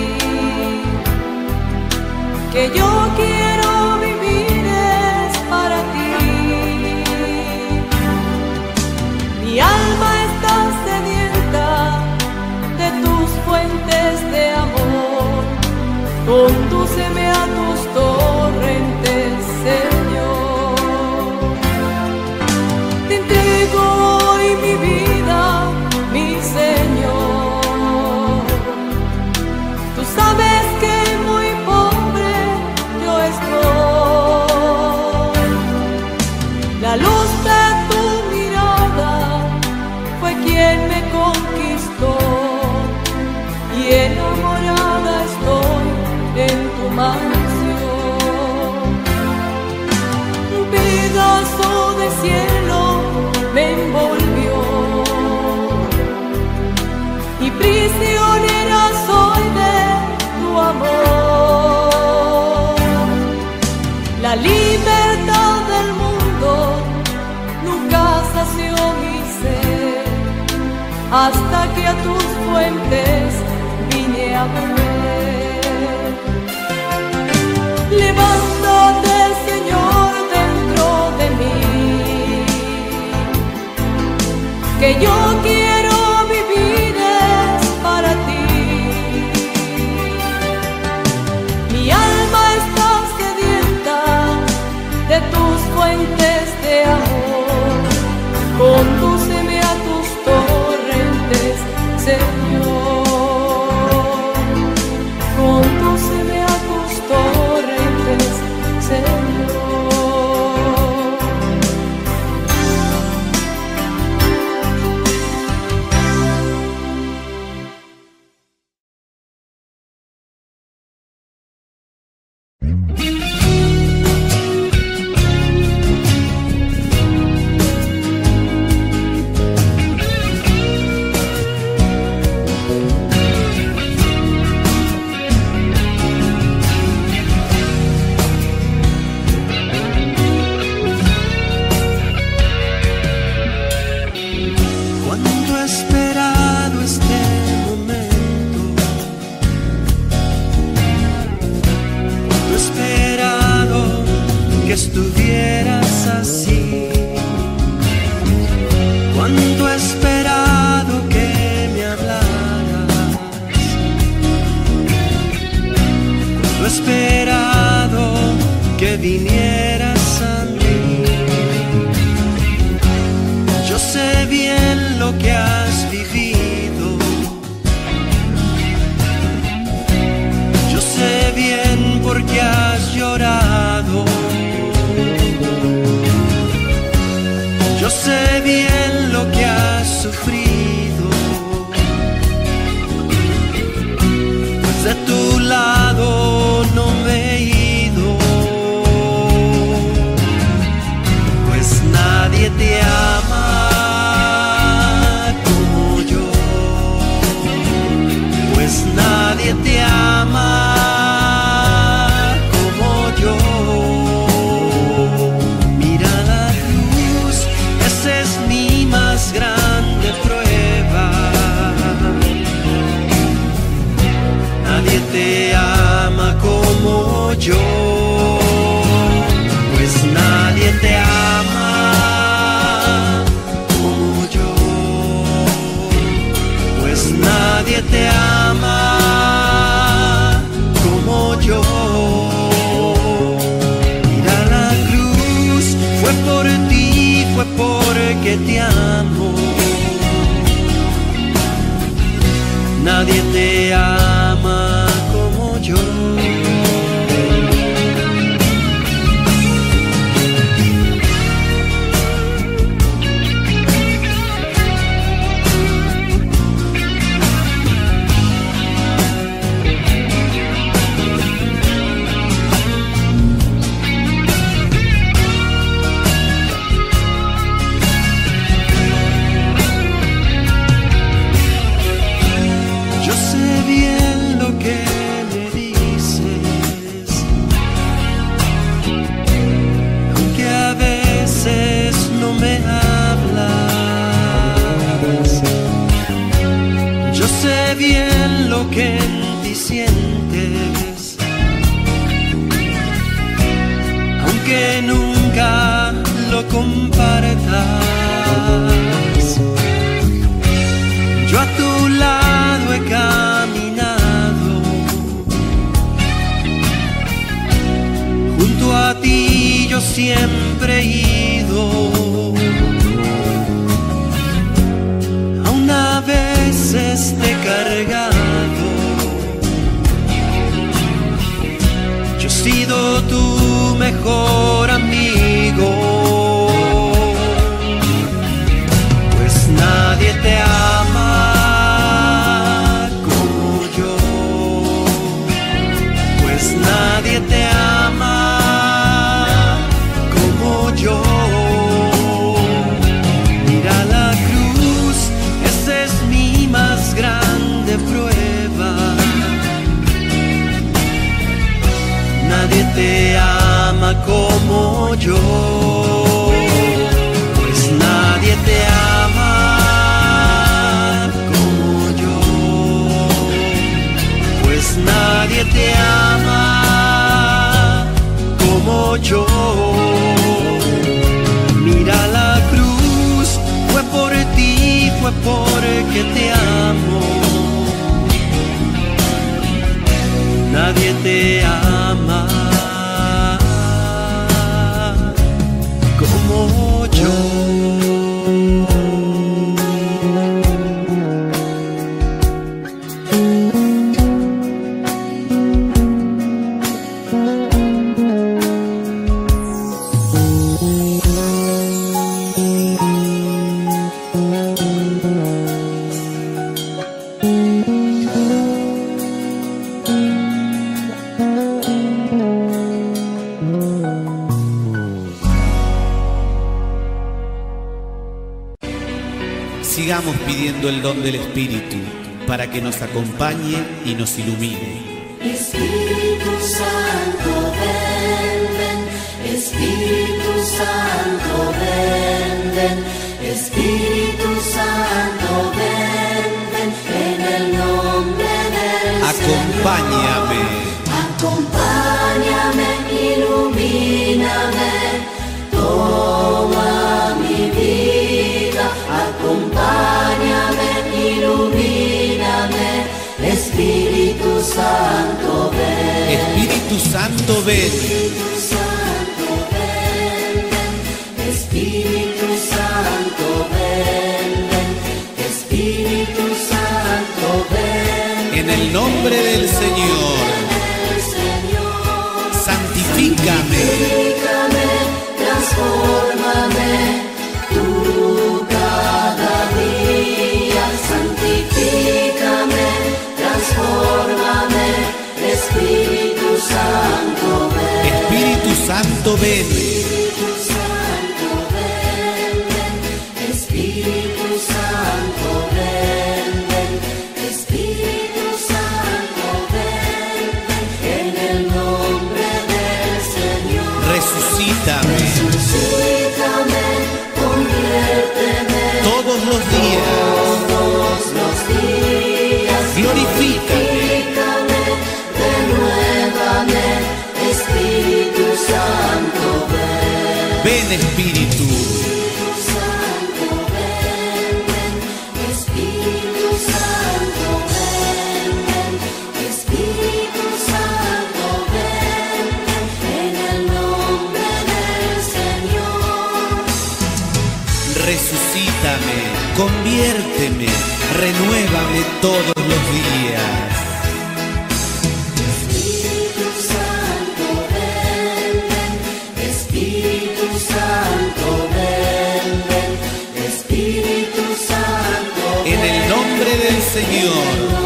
que yo quiero vivir es para ti. Mi alma está sedienta de tus fuentes de amor, condúceme a tus torrentes, Señor. Te entrego hoy mi vida, mi Señor. Tú sabes que muy pobre yo estoy. La luz de tu mirada fue quien me conquistó y enamorada estoy en tu mansión. Un pedazo de cielo me envolvió y prisionera soy de tu amor. La libertad del mundo nunca sació mi sed, hasta que a tus fuentes vine a beber. Levántate, Señor, dentro de mí, que yo quiero vivir es para ti. Mi alma está sedienta de tus fuentes de amor, condúceme a tus torrentes, Señor. Condúceme a tus torrentes, Señor. Yo sé bien lo que has vivido. nadie te ama como yo. Mira la cruz, fue por ti, fue porque te amo. Nadie te ama como yo. Bien lo que en ti sientes, aunque nunca lo compartas. Yo a tu lado he caminado, junto a ti yo siempre he ido. Aún a veces te he cargado, yo he sido tu mejor amigo. Pues nadie te ama como yo, pues nadie te ama como yo. Mira la cruz, esa es mi más grande prueba. Nadie te ama como yo, pues nadie te ama como yo, pues nadie te ama como yo. Mira la cruz, fue por ti, fue porque te amo. Nadie te ama como yo. Sigamos pidiendo el don del Espíritu para que nos acompañe y nos ilumine. Espíritu Santo, ven, ven. Espíritu Santo, ven, ven. Espíritu Santo, ven, ven. En el nombre del Acompáñame. Señor. Acompáñame, ilumíname. Toma mi vida. Acompáñame, ilumíname, Espíritu Santo, ven. Espíritu Santo, ven. Espíritu Santo, ven, ven. Espíritu Santo, ven, ven. Espíritu Santo, ven. En el nombre del Señor. Santifícame. Santifícame, transfórmame. Tú cada día santifícame, transfórmame, Espíritu Santo, ven. Espíritu Santo, ven. Espíritu Santo, ven, ven. Espíritu Santo, ven, ven. Espíritu Santo, ven, ven. En el nombre del Señor. Resucítame. Resucítame. todos los días. Espíritu Santo, ven, ven. Espíritu Santo, ven, ven. Espíritu Santo, ven. En el nombre del Señor.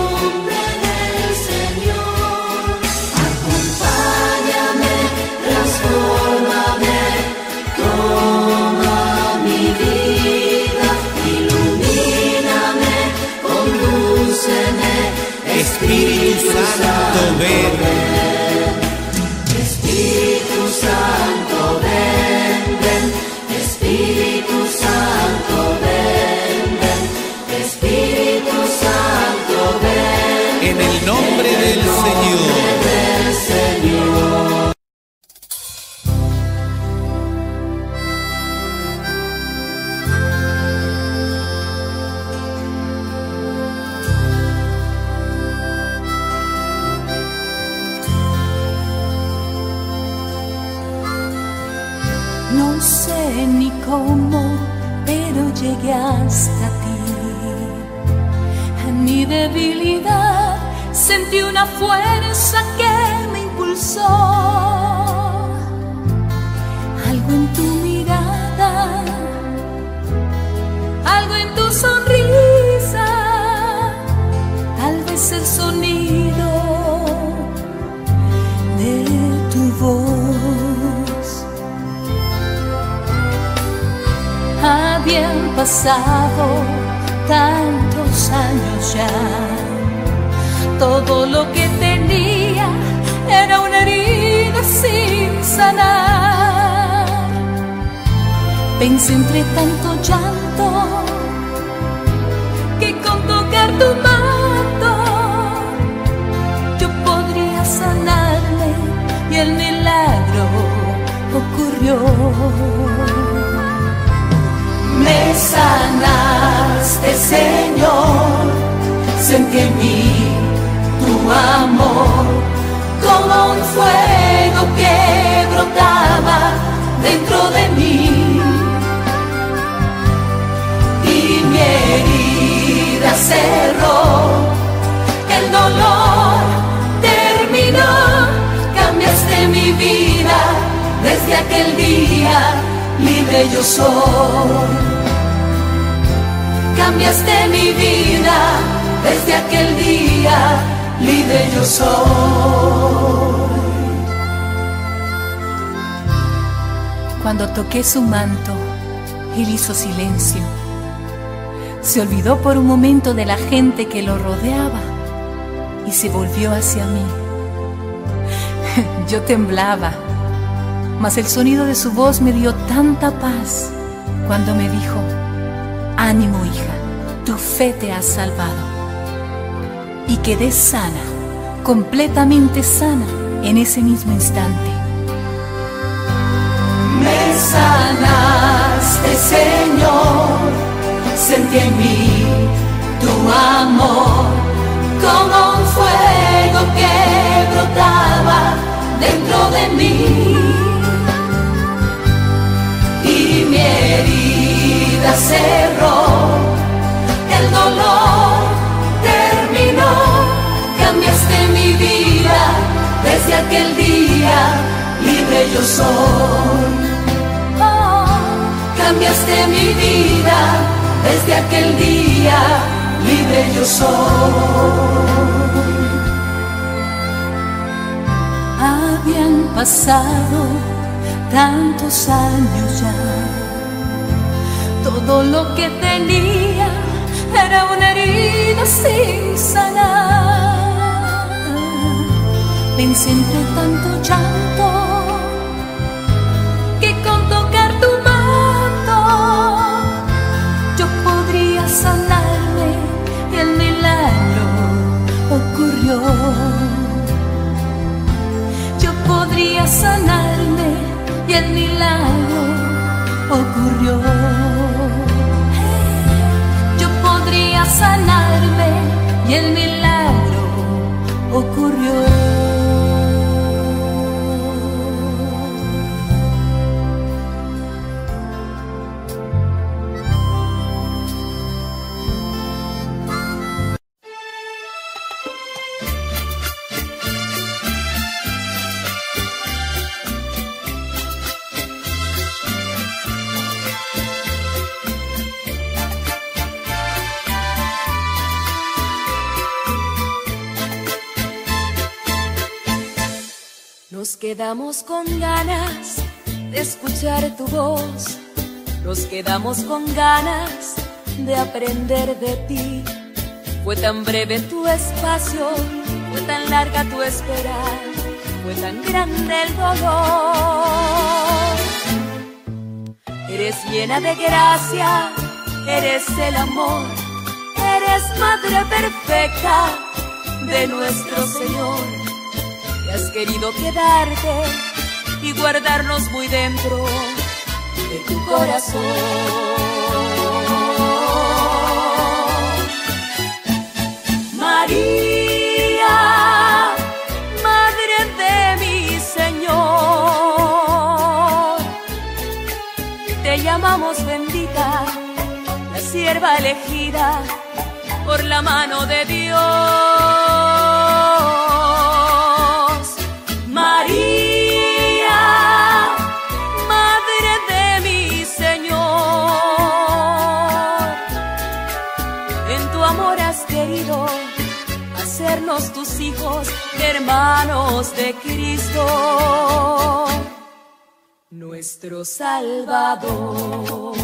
Transfórmame, toma mi vida, ilumíname, condúceme, Espíritu Santo, ven. Espíritu Santo, ven, ven. Espíritu Santo, ven, ven. Espíritu Santo, ven. En el nombre del Señor. Del Señor. No sé ni cómo, pero llegué hasta ti. En mi debilidad sentí una fuerza que me impulsó. Algo en tu mirada, algo en tu sonrisa, tal vez el sonido de tu voz. Habían pasado tantos años ya, todo lo que tenía era una herida sin sanar. Pensé entre tanto llanto que con tocar tu manto yo podría sanarme, y el milagro ocurrió. Me sanaste, Señor, sentí en mí tu amor como un fuego que brotaba dentro de mí, y mi herida cerró, el dolor terminó. Cambiaste mi vida desde aquel día, libre yo soy. Cambiaste mi vida desde aquel día, libre yo soy. Cuando toqué su manto, él hizo silencio. Se olvidó por un momento de la gente que lo rodeaba y se volvió hacia mí. Yo temblaba, mas el sonido de su voz me dio tanta paz cuando me dijo: ánimo, hija, tu fe te ha salvado. Y quedé sana, completamente sana en ese mismo instante. Me sanaste, Señor, sentí en mí tu amor como un fuego que brotaba dentro de mí, y mi herida cerró, el dolor terminó. Cambiaste mi vida desde aquel día, libre yo soy. Oh, cambiaste mi vida desde aquel día, libre yo soy. Habían pasado tantos años ya, todo lo que tenía era una herida sin sanar. Pensé entre tanto llanto que con tocar tu manto yo podría sanarme, y el milagro ocurrió. Yo podría sanarme, y el milagro ocurrió. Yo podría sanarme, y el milagro ocurrió. Nos quedamos con ganas de escuchar tu voz, nos quedamos con ganas de aprender de ti. Fue tan breve tu espacio, fue tan larga tu espera, fue tan grande el dolor. Eres llena de gracia, eres el amor, eres madre perfecta de nuestro Señor. Y has querido quedarte y guardarnos muy dentro de tu corazón. María, Madre de mi Señor, te llamamos bendita, la sierva elegida por la mano de Dios. María, Madre de mi Señor, en tu amor has querido hacernos tus hijos, hermanos de Cristo, nuestro Salvador.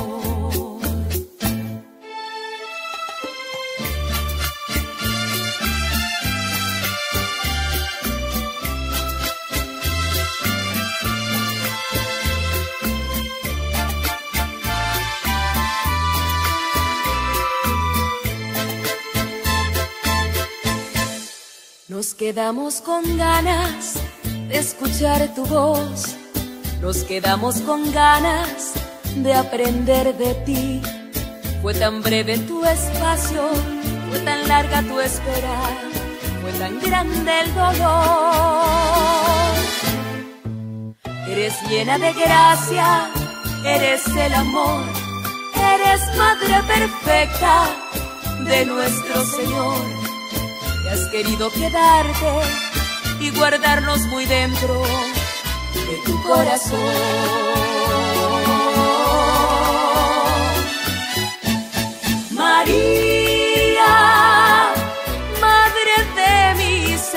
Nos quedamos con ganas de escuchar tu voz, nos quedamos con ganas de aprender de ti. Fue tan breve tu espacio, fue tan larga tu espera, fue tan grande el dolor. Eres llena de gracia, eres el amor, eres madre perfecta de nuestro Señor. Has querido quedarte y guardarnos muy dentro de tu corazón. María, Madre de mi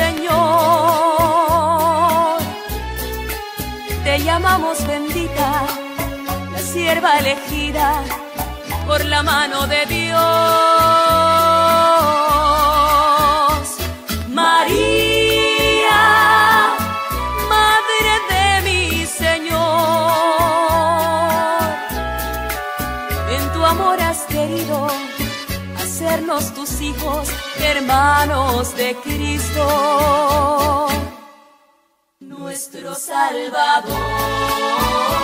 Señor, te llamamos bendita, la sierva elegida por la mano de Dios. María, Madre de mi Señor, en tu amor has querido hacernos tus hijos, hermanos de Cristo, nuestro Salvador.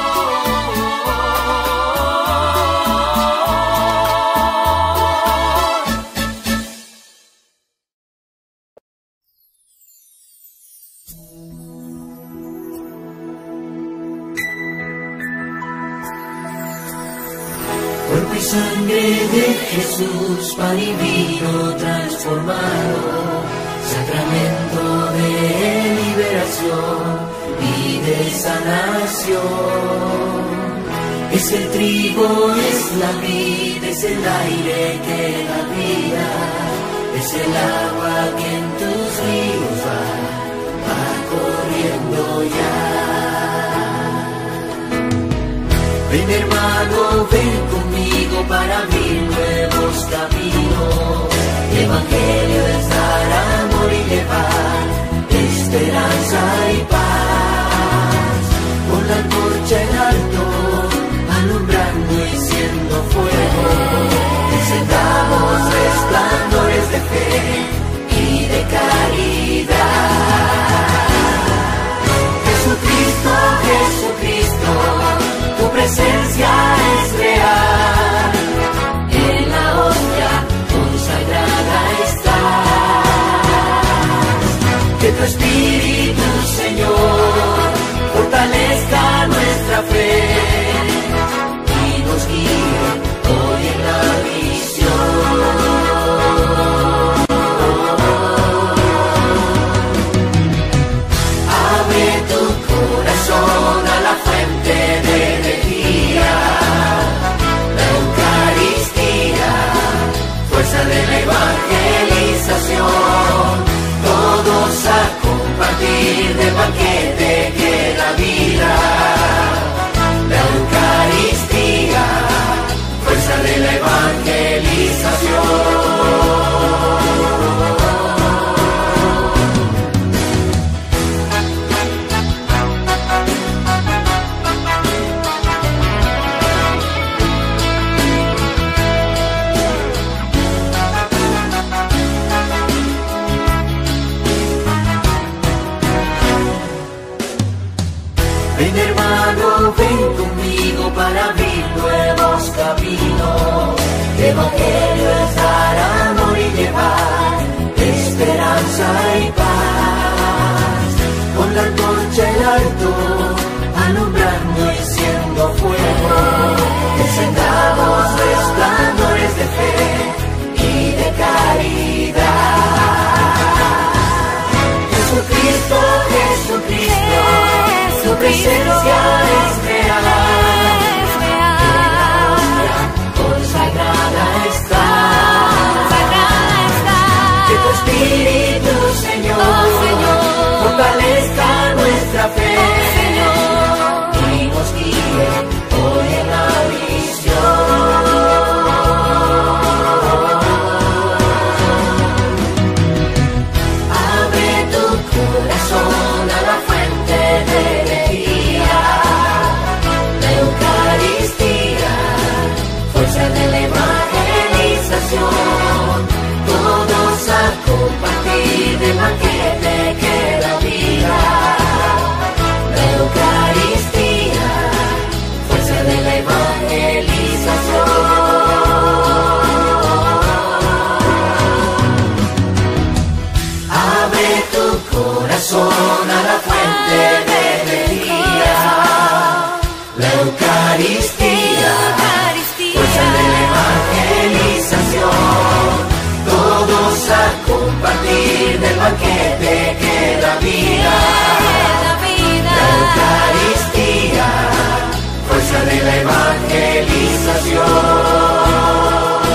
Cuerpo y sangre de Jesús, pan y vino transformado, sacramento de liberación y de sanación. Es el trigo, es la vid, es el aire que da vida, es el agua que en tus ríos va, va corriendo ya. Ven hermano, ven conmigo para abrir nuevos caminos. El Evangelio es dar amor y llevar esperanza y paz. Con la antorcha en alto, alumbrando y siendo fuego, encendamos resplandores de fe y de caridad. Jesucristo, Jesucristo, tu presencia es real, en la hostia consagrada está. hermano, ven conmigo para abrir nuevos caminos. El Evangelio es dar amor y llevar esperanza y paz. Con la antorcha en alto, alumbrando y siendo fuego, encendamos resplandores de fe y de caridad. Jesucristo, Jesucristo, su presencia es real. Consagrada está, que tu Espíritu, Señor, fortalezca nuestra fe y nos guíe hoy en la visión. Abre tu corazón a la fuente de energía, la Eucaristía, fuerza de la evangelización. Todos a compartir del banquete que da vida. La Eucaristía, fuerza de la evangelización. Abre tu corazón a la fuente de energía, la Eucaristía, fuerza de la evangelización. Todos a compartir del banquete que da vida. La Eucaristía, fuerza de la evangelización.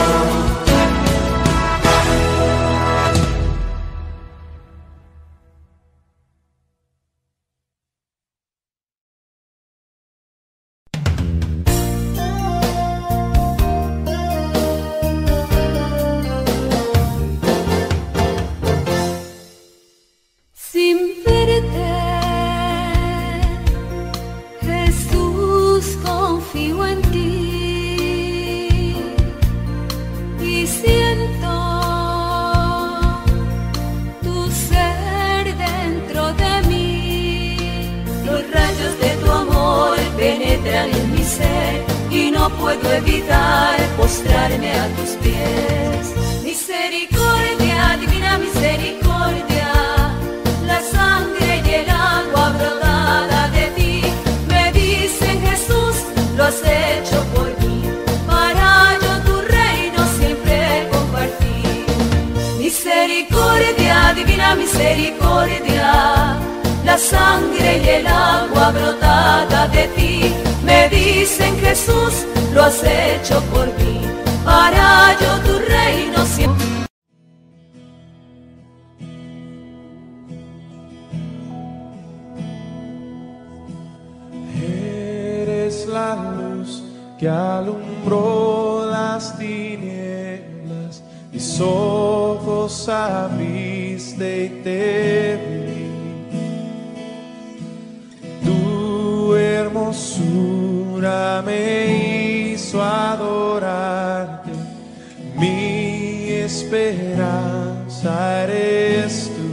Puedo evitar postrarme a tus pies. Misericordia, divina misericordia, la sangre y el agua brotada de ti me dicen: Jesús, lo has hecho por mí, para yo tu reino siempre compartir. Misericordia, divina misericordia, la sangre y el agua brotada de ti me dicen: Jesús, lo has hecho por mí, para yo tu reino siempre. Eres la luz que alumbró las tinieblas, mis ojos abriste y te vi. Tu hermosura me hizo adorarte, mi esperanza eres tú.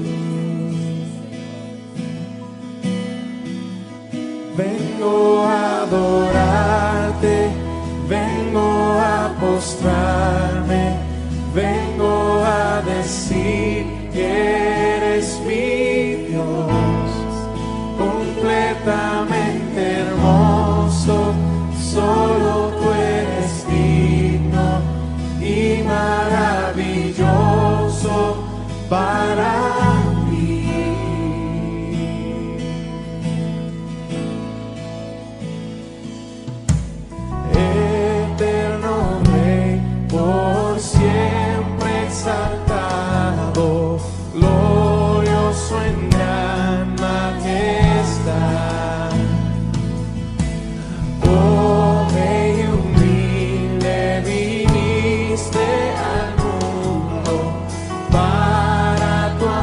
Vengo a adorarte, vengo a postrarme, vengo a decir que eres mi Dios, completamente hermoso. Solo tú eres digno y maravilloso para mí. Eterno Rey, por siempre exaltado, glorioso en gran majestad. Oh, Rey humilde, viniste al mundo para tu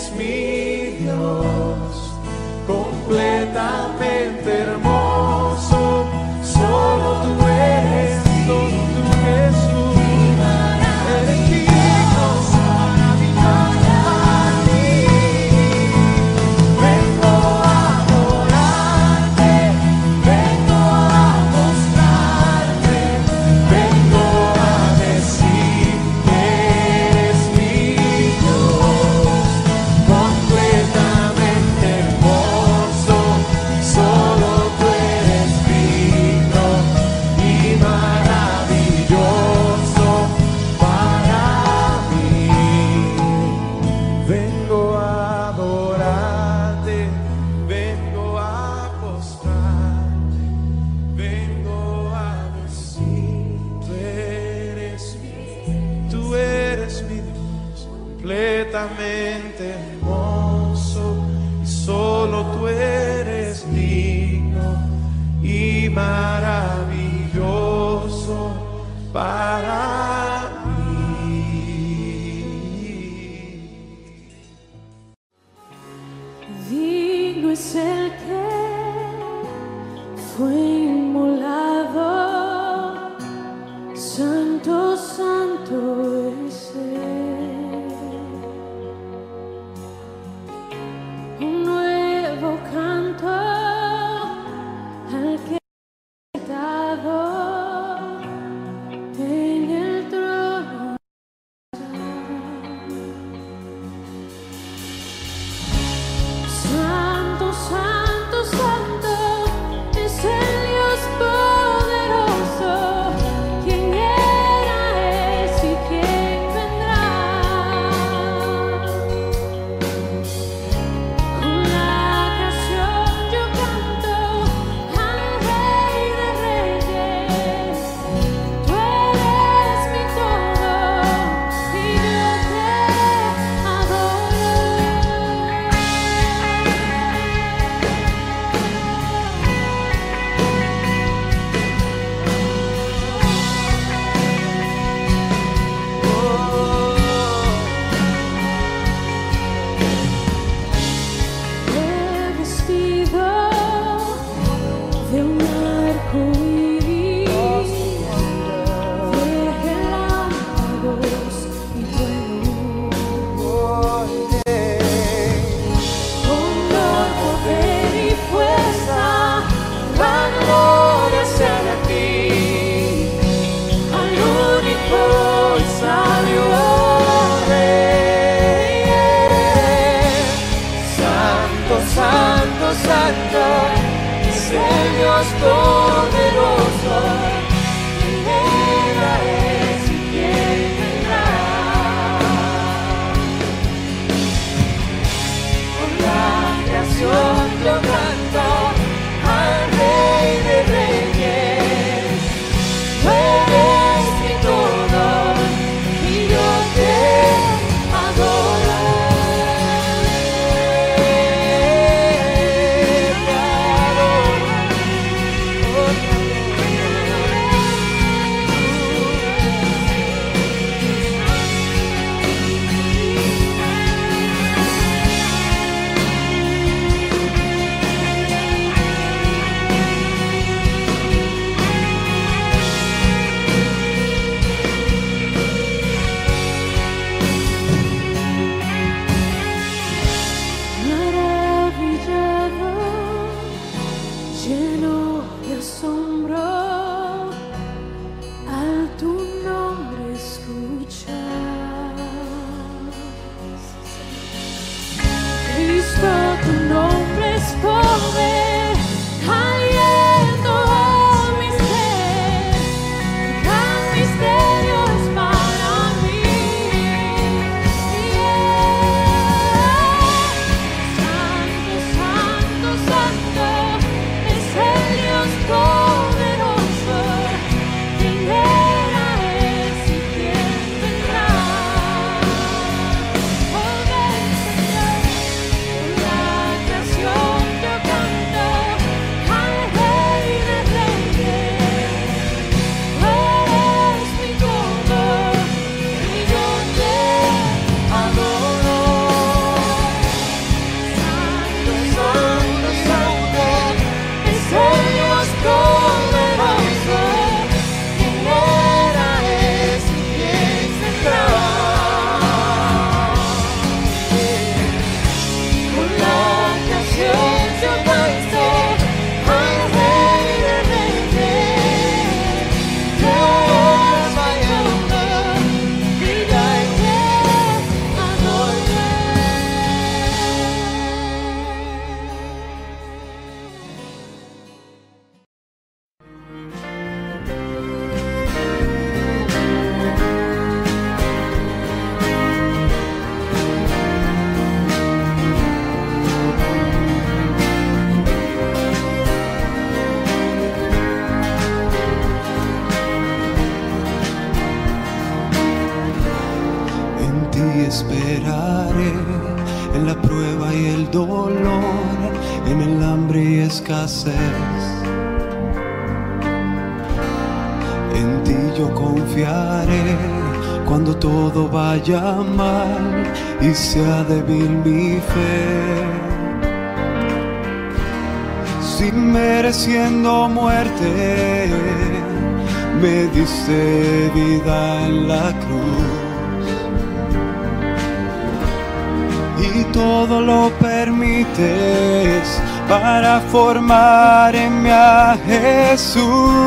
eres mi Dios, completamente hermoso, solo tú eres, solo tú Jesús, eres digno, maravilloso a mí. Vengo a adorarte, vengo a mostrarte, vengo a decir que eres mi Dios, completamente hermoso, solo tú eres digno y maravilloso para mí. Vengo a adorarte, vengo a postrarte, vengo a decir, tú eres mi, tú eres mi Dios, completamente hermoso, y solo tú eres digno y maravilloso para mí. Digno es el que fue inmolado, santo, santo es Él. Un nuevo canto al que ha sentado en el trono. Santo, santo, santo es el Dios poderoso, quien era, es y quien vendrá. Con la canción yo canto al Rey de Reyes. Tú eres mi todo y yo te adoro. He vestido de un arco iris, de relámpagos y truenos, honor, poder y fuerza, van gloria sea a ti, al único y sabio Rey. Santo, santo, santo es el Dios poderoso, quien era, es y quien vendrá. Con la creación yo canto al Rey de Reyes. Tú eres mi todo y yo te adoro. Te adoro. en la prueba y el dolor, en el hambre y escasez. En ti yo confiaré cuando todo vaya mal y sea débil mi fe. Si mereciendo muerte me diste vida en la cruz y todo lo permites para formar en mí a Jesús.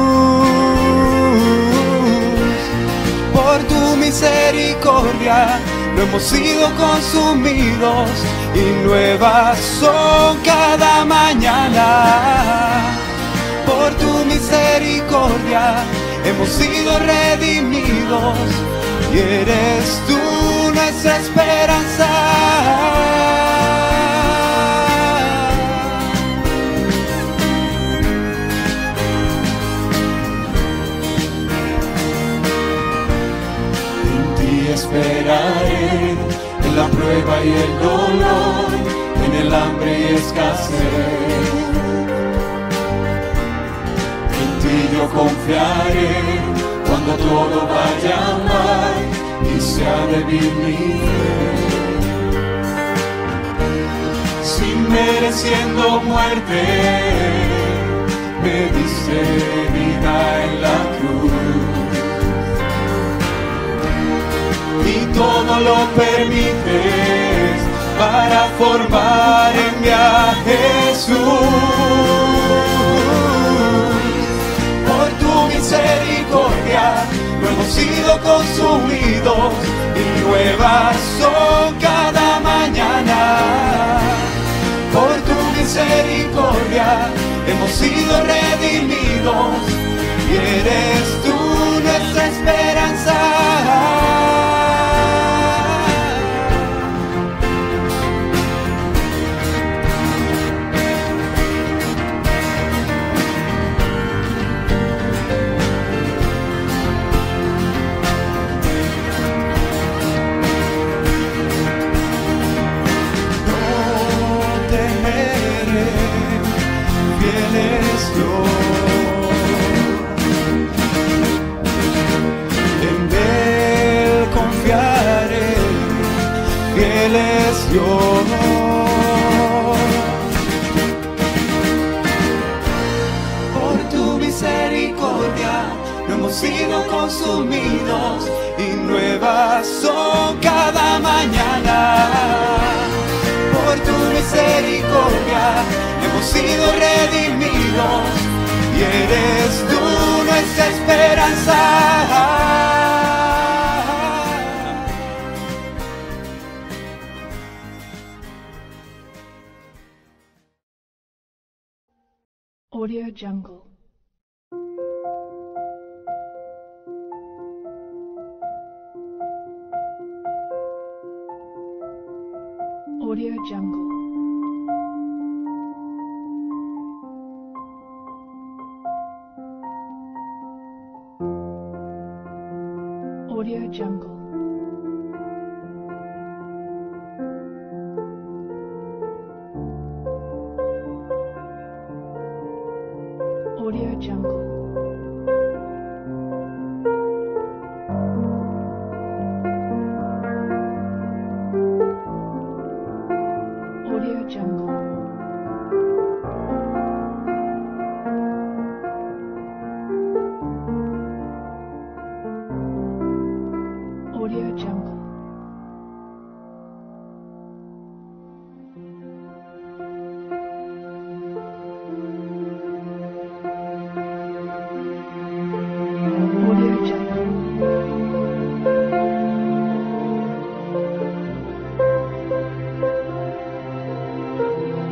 Por tu misericordia no hemos sido consumidos y nuevas son cada mañana. Por tu misericordia hemos sido redimidos y eres tú nuestra esperanza. Esperaré en la prueba y el dolor, en el hambre y escasez. En ti yo confiaré cuando todo vaya mal y sea débil mi fe. Si mereciendo muerte me diste vida en la cruz y todo lo permites para formar en mí a Jesús. Por tu misericordia no hemos sido consumidos y nuevas son cada mañana. Por tu misericordia hemos sido redimidos y eres tú nuestra esperanza. Dios. Por tu misericordia no hemos sido consumidos y nuevas son cada mañana. Por tu misericordia hemos sido redimidos y eres tú nuestra esperanza. Audio Jungle. Audio Jungle. Audio Jungle. Audio Jungle. Audio Jungle. Audio Jungle. Audio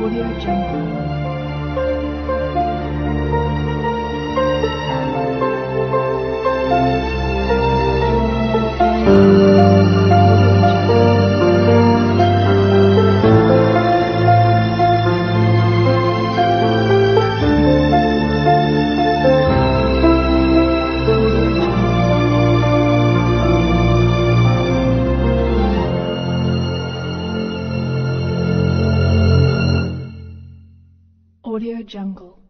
Audio Jungle. Audio Jungle.